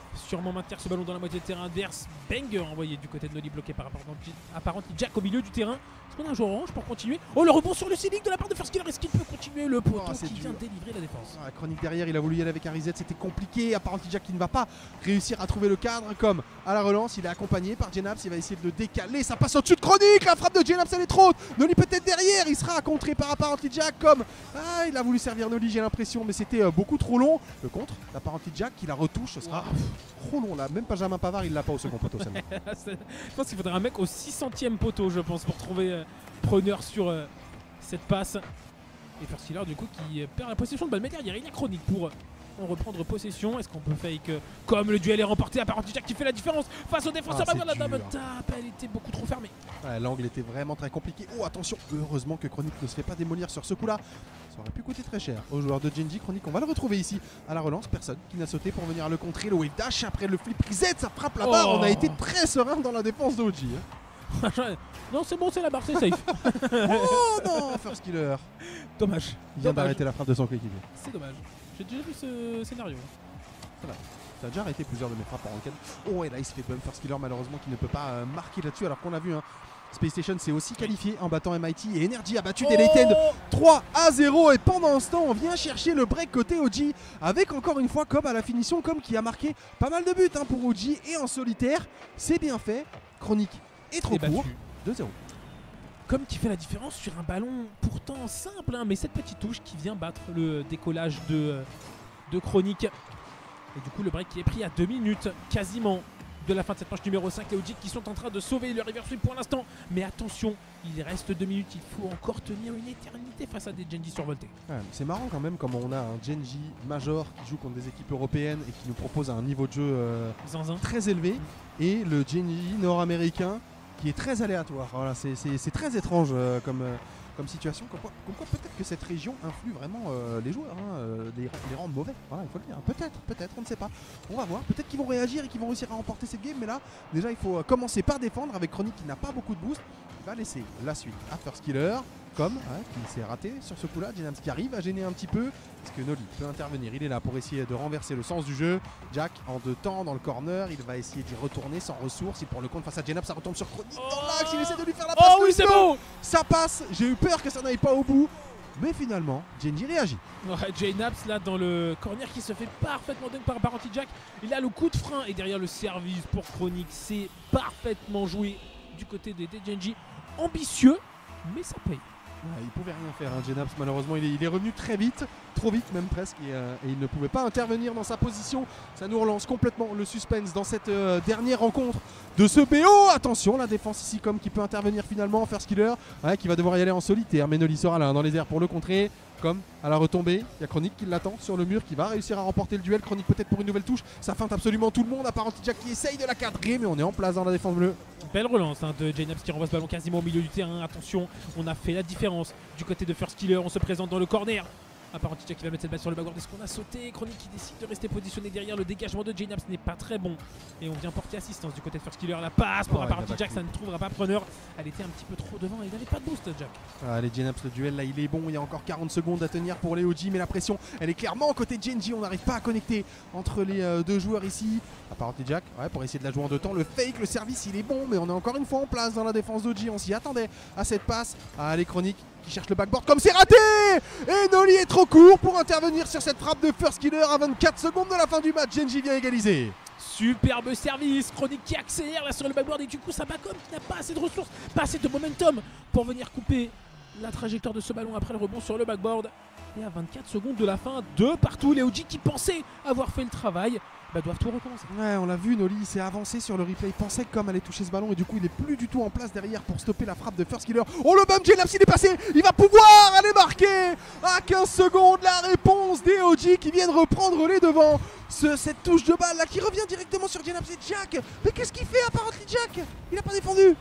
[SPEAKER 2] sûrement maintenir ce ballon dans la moitié de terrain adverse. Banger envoyé du côté de Noli, bloqué par Apparently Jack au milieu du terrain. Est-ce qu'on a un joueur orange pour continuer? Oh, le rebond sur le ceiling de la part de First Killer. Est-ce qu'il peut continuer? Le poteau
[SPEAKER 1] Oh,
[SPEAKER 2] qui
[SPEAKER 1] dur.
[SPEAKER 2] vient délivrer la défense.
[SPEAKER 1] Ah, Chronique derrière, il a voulu y aller avec un reset, c'était compliqué. Apparently Jack qui ne va pas réussir à trouver le cadre. Comme à la relance, il est accompagné par Jnaps, il va essayer de le décaler. Ça passe au-dessus de Chronique. La frappe de Jnaps, elle est trop haute. Noli peut-être derrière, il sera contré par Apparently Jack. Comme ah, il a voulu servir Noli, j'ai l'impression, mais c'était euh, beaucoup trop long. Le contre d'Apparently Jack qui la retouche, ce sera wow. trop long là. Même Benjamin Pavard, il l'a pas au second poteau.
[SPEAKER 2] Je pense qu'il faudrait un mec au six centième poteau, je pense, pour trouver euh, preneur sur euh, cette passe. Et First Killer du coup qui euh, perd la possession de balle. Mais derrière, il y a Chronique pour euh, en reprendre possession. Est-ce qu'on peut fake euh, comme le duel est remporté? Apparently Jack qui fait la différence face au défenseur.
[SPEAKER 1] Ah,
[SPEAKER 2] bah, la
[SPEAKER 1] dur.
[SPEAKER 2] double tap, elle était beaucoup trop fermée.
[SPEAKER 1] Ouais, l'angle était vraiment très compliqué. Oh attention, heureusement que Chronique ne se fait pas démolir sur ce coup là. Ça aurait pu coûter très cher aux joueurs de Gen G. Chronique, on va le retrouver ici à la relance. Personne qui n'a sauté pour venir le contrer. Le wave dash après le flip reset, ça frappe là-bas.
[SPEAKER 2] Oh.
[SPEAKER 1] On a été très serein dans la défense de O G.
[SPEAKER 2] Non, c'est bon, c'est la barre, c'est safe.
[SPEAKER 1] Oh non, First Killer.
[SPEAKER 2] Dommage.
[SPEAKER 1] Il vient
[SPEAKER 2] Dommage.
[SPEAKER 1] d'arrêter la frappe de son coéquipier.
[SPEAKER 2] C'est dommage. J'ai déjà vu ce scénario.
[SPEAKER 1] Ça a déjà arrêté plusieurs de mes frappes en ranked. Oh et là il se fait bump First Killer malheureusement qui ne peut pas euh, marquer là-dessus alors qu'on a vu hein. Space Station s'est aussi qualifié en battant M I T et Energy a battu
[SPEAKER 2] Oh
[SPEAKER 1] Deleted trois à zéro et pendant ce temps on vient chercher le break côté O G avec encore une fois Cobb à la finition, Cobb qui a marqué pas mal de buts hein, pour O G et en solitaire. C'est bien fait. Chronique est trop
[SPEAKER 2] Et
[SPEAKER 1] court.
[SPEAKER 2] battu.
[SPEAKER 1] deux zéro.
[SPEAKER 2] Comme qui fait la différence sur un ballon pourtant simple, hein, mais cette petite touche qui vient battre le décollage de, de Chronique. Et du coup le break qui est pris à deux minutes quasiment de la fin de cette manche numéro cinq. Les O G qui sont en train de sauver le reverse sweep pour l'instant. Mais attention, il reste deux minutes, il faut encore tenir une éternité face à des Gen G survoltés.
[SPEAKER 1] Ouais, c'est marrant quand même comme on a un Gen G major qui joue contre des équipes européennes et qui nous propose un niveau de jeu euh,
[SPEAKER 2] Zinzin.
[SPEAKER 1] très élevé et le Gen G nord-américain qui est très aléatoire. Voilà, c'est très étrange euh, comme, euh, comme situation. Comme quoi, comme quoi peut-être que cette région influe vraiment euh, les joueurs, hein, euh, les, les rend mauvais. Voilà, il faut le dire. Peut-être, peut-être, on ne sait pas. On va voir. Peut-être qu'ils vont réagir et qu'ils vont réussir à remporter cette game. Mais là, déjà, il faut euh, commencer par défendre avec Chronique qui n'a pas beaucoup de boost. Il va laisser la suite à First Killer. Comme hein, qui s'est raté sur ce coup-là. Jnaps qui arrive à gêner un petit peu. Est-ce que Noli peut intervenir? Il est là pour essayer de renverser le sens du jeu. Jack en deux temps dans le corner. Il va essayer d'y retourner sans ressources. Et pour le compte face à Jnaps, ça retombe sur Chronique dans l'axe. Il essaie de lui faire la passe.
[SPEAKER 2] Oh oui, c'est bon.
[SPEAKER 1] Ça passe. J'ai eu peur que ça n'aille pas au bout. Mais finalement, Gen G réagit.
[SPEAKER 2] Ouais, Jnaps là dans le corner qui se fait parfaitement dunk par Apparently Jack. Il a le coup de frein et derrière le service pour Chronique. C'est parfaitement joué du côté des, des Gen G. Ambitieux, mais ça paye.
[SPEAKER 1] Ouais, il pouvait rien faire, hein, Jnaps. Malheureusement, il est, il est revenu très vite, trop vite même presque, et, euh, et il ne pouvait pas intervenir dans sa position. Ça nous relance complètement le suspense dans cette euh, dernière rencontre de ce B O. Attention, la défense ici, comme qui peut intervenir finalement, First Killer, ouais, qui va devoir y aller en solitaire. Mais Noli sera là dans les airs pour le contrer. Comme à la retombée, il y a Chronique qui l'attend sur le mur, qui va réussir à remporter le duel. Chronique peut-être pour une nouvelle touche. Ça feinte absolument tout le monde. Apparently Jack qui essaye de la cadrer, mais on est en place dans la défense bleue.
[SPEAKER 2] Belle relance hein, de Jnaps qui renvoie ce ballon quasiment au milieu du terrain. Attention, on a fait la différence du côté de First Killer. On se présente dans le corner. Apparently Jack qui va mettre cette balle sur le backboard. Est-ce qu'on a sauté? Chronique qui décide de rester positionné derrière. Le dégagement de Jnaps n'est pas très bon. Et on vient porter assistance du côté de First Killer. La passe pour
[SPEAKER 1] Oh,
[SPEAKER 2] Apparently
[SPEAKER 1] il a
[SPEAKER 2] Jack,
[SPEAKER 1] battu.
[SPEAKER 2] ça ne trouvera pas preneur. Elle était un petit peu trop devant et il n'avait pas de boost, Jack.
[SPEAKER 1] Allez, Jnaps, le duel là il est bon, il y a encore quarante secondes à tenir pour les O G, mais la pression elle est clairement côté Gen G, on n'arrive pas à connecter entre les euh, deux joueurs ici. Apparently Jack, ouais, pour essayer de la jouer en deux temps, le fake, le service il est bon, mais on est encore une fois en place dans la défense d'O G, on s'y attendait à cette passe. Allez, Chronique qui cherche le backboard comme c'est raté. Et Noli est trop court pour intervenir sur cette frappe de First Killer à vingt-quatre secondes de la fin du match. Gen G vient égaliser.
[SPEAKER 2] Superbe service, Chronique qui accélère là sur le backboard et du coup ça bat comme qui n'a pas assez de ressources, pas assez de momentum pour venir couper la trajectoire de ce ballon après le rebond sur le backboard. Et à vingt-quatre secondes de la fin, deux partout, les O G qui pensaient avoir fait le travail bah, doivent tout recommencer.
[SPEAKER 1] Ouais, on l'a vu, Noli il s'est avancé sur le replay, il pensait que Comme allait toucher ce ballon et du coup il est plus du tout en place derrière pour stopper la frappe de First Killer. Oh le bump, Jnaps il est passé, il va pouvoir aller marquer à quinze secondes la réponse des O G qui viennent reprendre les devants. Ce, cette touche de balle là qui revient directement sur Jnaps et Jack. Mais qu'est-ce qu'il fait Apparently Jack? Il a pas défendu.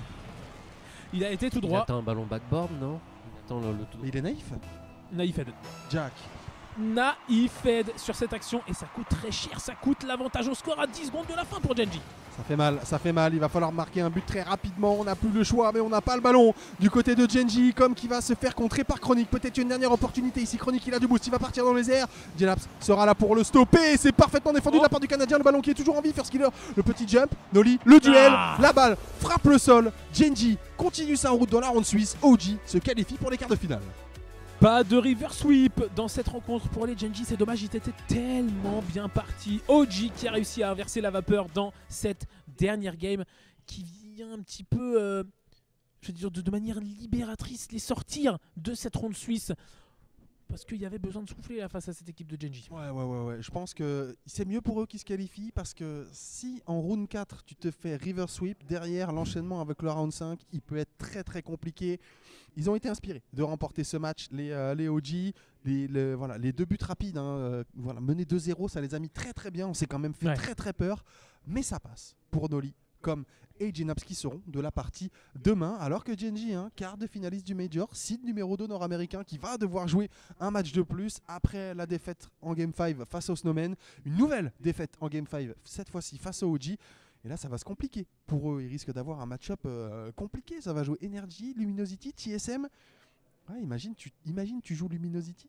[SPEAKER 2] Il a été tout
[SPEAKER 3] Il
[SPEAKER 2] droit.
[SPEAKER 3] attend un ballon backboard, non? Il attend le, le tout.
[SPEAKER 1] Mais il est naïf.
[SPEAKER 2] Naïf Ed.
[SPEAKER 1] Jack
[SPEAKER 2] Naifed sur cette action et ça coûte très cher, ça coûte l'avantage au score à dix secondes de la fin pour Gen G.
[SPEAKER 1] Ça fait mal, ça fait mal, il va falloir marquer un but très rapidement, on n'a plus le choix mais on n'a pas le ballon du côté de Gen G, comme qui va se faire contrer par Chronic, peut-être une dernière opportunité ici, Chronic il a du boost, il va partir dans les airs, Djnaps sera là pour le stopper, c'est parfaitement défendu oh. de la part du Canadien, le ballon qui est toujours en vie, First Killer, le petit jump, Noli, le duel, ah. la balle frappe le sol, Gen G continue sa route dans la ronde suisse, O G se qualifie pour les quarts de finale.
[SPEAKER 2] Pas de river sweep dans cette rencontre pour les Gen G, c'est dommage, il était tellement bien parti. O G qui a réussi à inverser la vapeur dans cette dernière game qui vient un petit peu, euh, je veux dire, de, de manière libératrice les sortir de cette ronde suisse. Parce qu'il y avait besoin de souffler là, face à cette équipe de Gen G.
[SPEAKER 1] Ouais, ouais, ouais, ouais. Je pense que c'est mieux pour eux qui se qualifient parce que si en round quatre tu te fais river sweep, derrière l'enchaînement avec le round cinq, il peut être très très compliqué. Ils ont été inspirés de remporter ce match, les, euh, les O G, les, le, voilà, les deux buts rapides. Hein, euh, voilà, mener deux zéro, ça les a mis très très bien. On s'est quand même fait ouais. très très peur. Mais ça passe pour Noli comme et Djnaps qui seront de la partie demain, alors que Gen G, hein, quart de finaliste du Major, seed numéro deux nord-américain qui va devoir jouer un match de plus après la défaite en Game cinq face aux Snowmen, une nouvelle défaite en Game cinq, cette fois-ci face aux O G. Et là, ça va se compliquer pour eux. Ils risquent d'avoir un match-up euh, compliqué. Ça va jouer Energy, Luminosity, T S M. Ouais, imagine, tu, imagine, tu joues Luminosity.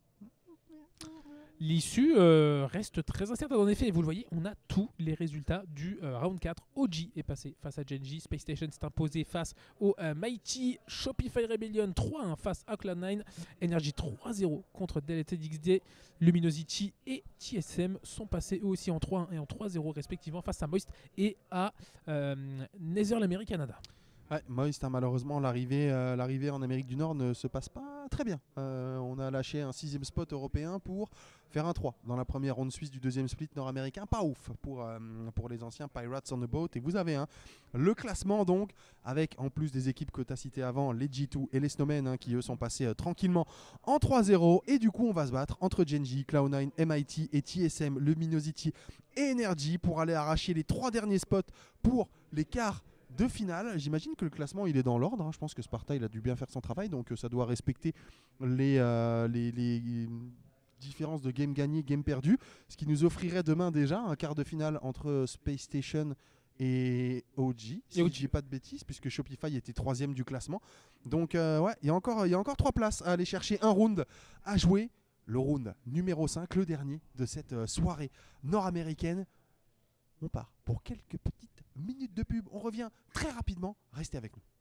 [SPEAKER 2] L'issue euh, reste très incertaine. En effet, vous le voyez, on a tous les résultats du euh, round quatre. O G est passé face à Gen G. Space Station s'est imposé face au euh, Mighty. Shopify Rebellion trois un face à Cloud nine. Energy trois zéro contre Deleted X D. Luminosity et T S M sont passés eux aussi en trois un et en trois zéro respectivement face à Moist et à euh, Netherlands Canada.
[SPEAKER 1] Ouais, Moist, hein, malheureusement, l'arrivée euh, l'arrivée en Amérique du Nord ne se passe pas très bien. Euh, on a lâché un sixième spot européen pour faire un trois dans la première ronde suisse du deuxième split nord-américain. Pas ouf pour, euh, pour les anciens Pirates on the Boat. Et vous avez hein, le classement donc, avec en plus des équipes que tu as citées avant, les G deux et les Snowmen, hein, qui eux sont passés euh, tranquillement en trois zéro. Et du coup, on va se battre entre Gen G, Cloud nine, M I T et T S M, Luminosity et Energy pour aller arracher les trois derniers spots pour les quarts de finale. J'imagine que le classement il est dans l'ordre, hein. Je pense que Sparta il a dû bien faire son travail, donc euh, ça doit respecter les, euh, les, les différences de game gagné, game perdu, ce qui nous offrirait demain déjà un quart de finale entre Space Station et O G, si je ne dis pas de bêtises, puisque Shopify était troisième du classement. Donc euh, ouais, il y a encore, il y a encore trois places à aller chercher, un round à jouer, le round numéro cinq, le dernier de cette euh, soirée nord-américaine. On part pour quelques petites minutes de pub. On revient très rapidement. Restez avec nous.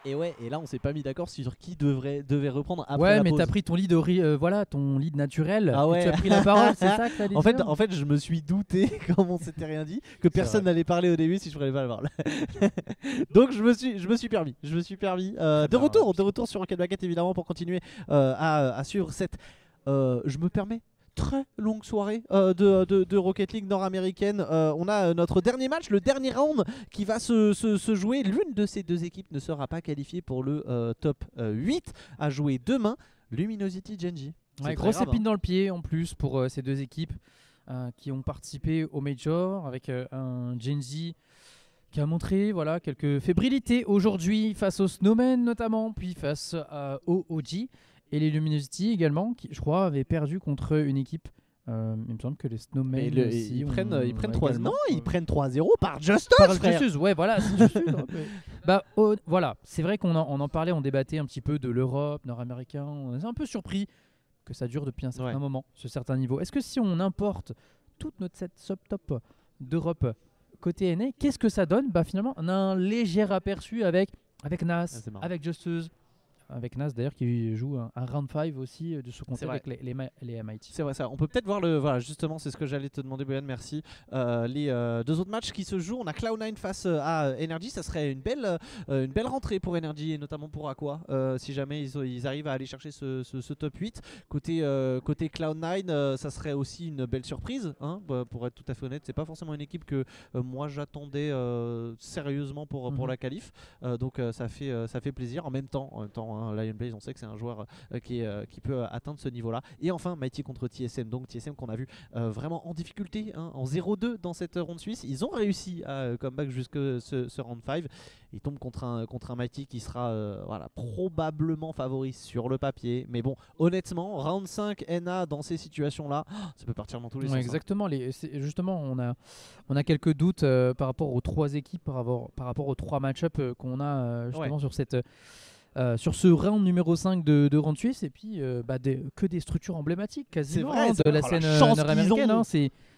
[SPEAKER 3] Et ouais, et là on s'est pas mis d'accord sur qui devrait, devait reprendre après
[SPEAKER 4] ouais,
[SPEAKER 3] la
[SPEAKER 4] mais
[SPEAKER 3] pause.
[SPEAKER 4] t'as pris ton lead, ori- euh, voilà, ton lead naturel.
[SPEAKER 3] Ah
[SPEAKER 4] et
[SPEAKER 3] ouais.
[SPEAKER 4] tu as pris la parole, c'est ça que t'allais
[SPEAKER 3] En fait,
[SPEAKER 4] dire
[SPEAKER 3] en fait, je me suis douté, comme on s'était rien dit, que personne n'allait parler au début si je ferais pas le parole. Donc je me suis, je me suis permis, je me suis permis. Euh, de
[SPEAKER 2] bien,
[SPEAKER 3] retour, de retour sur Rocket Baguette évidemment pour continuer euh, à, à suivre cette. Euh, je me permets. Très longue soirée euh, de, de, de Rocket League nord-américaine. Euh, on a euh, notre dernier match, le dernier round qui va se, se, se jouer. L'une de ces deux équipes ne sera pas qualifiée pour le euh, top euh, huit à jouer demain. Luminosity Genji.
[SPEAKER 4] Ouais, grosse épine dans le pied en plus pour euh, ces deux équipes euh, qui ont participé au Major avec euh, un Genji qui a montré voilà, quelques fébrilités aujourd'hui face aux Snowmen notamment, puis face euh, au O G. Et les Luminosity également, qui je crois avaient perdu contre une équipe. Euh, il me semble que les Snowmen
[SPEAKER 3] Et le-
[SPEAKER 4] aussi
[SPEAKER 3] ils,
[SPEAKER 4] ont-
[SPEAKER 3] prennent, ils prennent
[SPEAKER 4] ont
[SPEAKER 3] trois
[SPEAKER 4] également,
[SPEAKER 3] non,
[SPEAKER 4] euh,
[SPEAKER 3] ils prennent trois zéro par Just
[SPEAKER 4] par
[SPEAKER 3] Us,
[SPEAKER 4] le
[SPEAKER 3] frère.
[SPEAKER 4] Justice, ouais, voilà. c'est Justice, hein, mais- bah, oh, voilà, c'est vrai qu'on en, on en parlait, on débattait un petit peu de l'Europe, nord-américain. On est un peu surpris que ça dure depuis un certain
[SPEAKER 3] Ouais.
[SPEAKER 4] moment, ce certain niveau. Est-ce que si on importe toute notre set sub-top d'Europe côté N A, qu'est-ce que ça donne? Bah finalement, on a un léger aperçu avec, avec Nas,
[SPEAKER 3] Ah, c'est marrant.
[SPEAKER 4] avec Justice. Avec Nas d'ailleurs qui joue un, un round cinq aussi euh, de ce côté
[SPEAKER 3] vrai.
[SPEAKER 4] avec les, les, ma- les M I T.
[SPEAKER 3] C'est vrai ça. On peut peut-être voir le. Voilà, justement, c'est ce que j'allais te demander, Boyan. Merci. Euh, les euh, deux autres matchs qui se jouent. On a Cloud nine face euh, à Energy. Ça serait une belle, euh, une belle rentrée pour Energy et notamment pour Aqua. Euh, si jamais ils, ils arrivent à aller chercher ce, ce, ce top huit. Côté, euh, côté Cloud nine, euh, ça serait aussi une belle surprise. Hein, bah, pour être tout à fait honnête, c'est pas forcément une équipe que euh, moi j'attendais euh, sérieusement pour, pour
[SPEAKER 4] Mhm.
[SPEAKER 3] la qualif. Euh, donc euh, ça, fait, euh, ça fait plaisir. En même temps, en même temps hein, Lion Blaze, on sait que c'est un joueur euh, qui, est, euh, qui peut euh, atteindre ce niveau là. Et enfin Mighty contre T S M, donc T S M qu'on a vu euh, vraiment en difficulté hein, en zéro deux dans cette ronde suisse. Ils ont réussi à euh, comeback jusque ce, ce round cinq. Ils tombent contre un, contre un Mighty qui sera euh, voilà, probablement favori sur le papier, mais bon honnêtement round cinq N A dans ces situations là ça peut partir dans tous les
[SPEAKER 4] Ouais,
[SPEAKER 3] sens hein.
[SPEAKER 4] exactement. Les, c'est- justement, on a, on a quelques doutes euh, par rapport aux trois équipes, par rapport, par rapport aux trois match-up euh, qu'on a euh, justement
[SPEAKER 3] Ouais.
[SPEAKER 4] sur, cette, euh, sur ce round numéro cinq de, de round suisse. Et puis, euh, bah, des- que des structures emblématiques quasiment
[SPEAKER 3] vrai,
[SPEAKER 4] hein,
[SPEAKER 3] c'est
[SPEAKER 4] de
[SPEAKER 3] vrai.
[SPEAKER 4] la
[SPEAKER 3] Oh, la
[SPEAKER 4] scène euh,
[SPEAKER 3] chance
[SPEAKER 4] nord-américaine.
[SPEAKER 3] qu'ils ont.
[SPEAKER 4] hein. C'est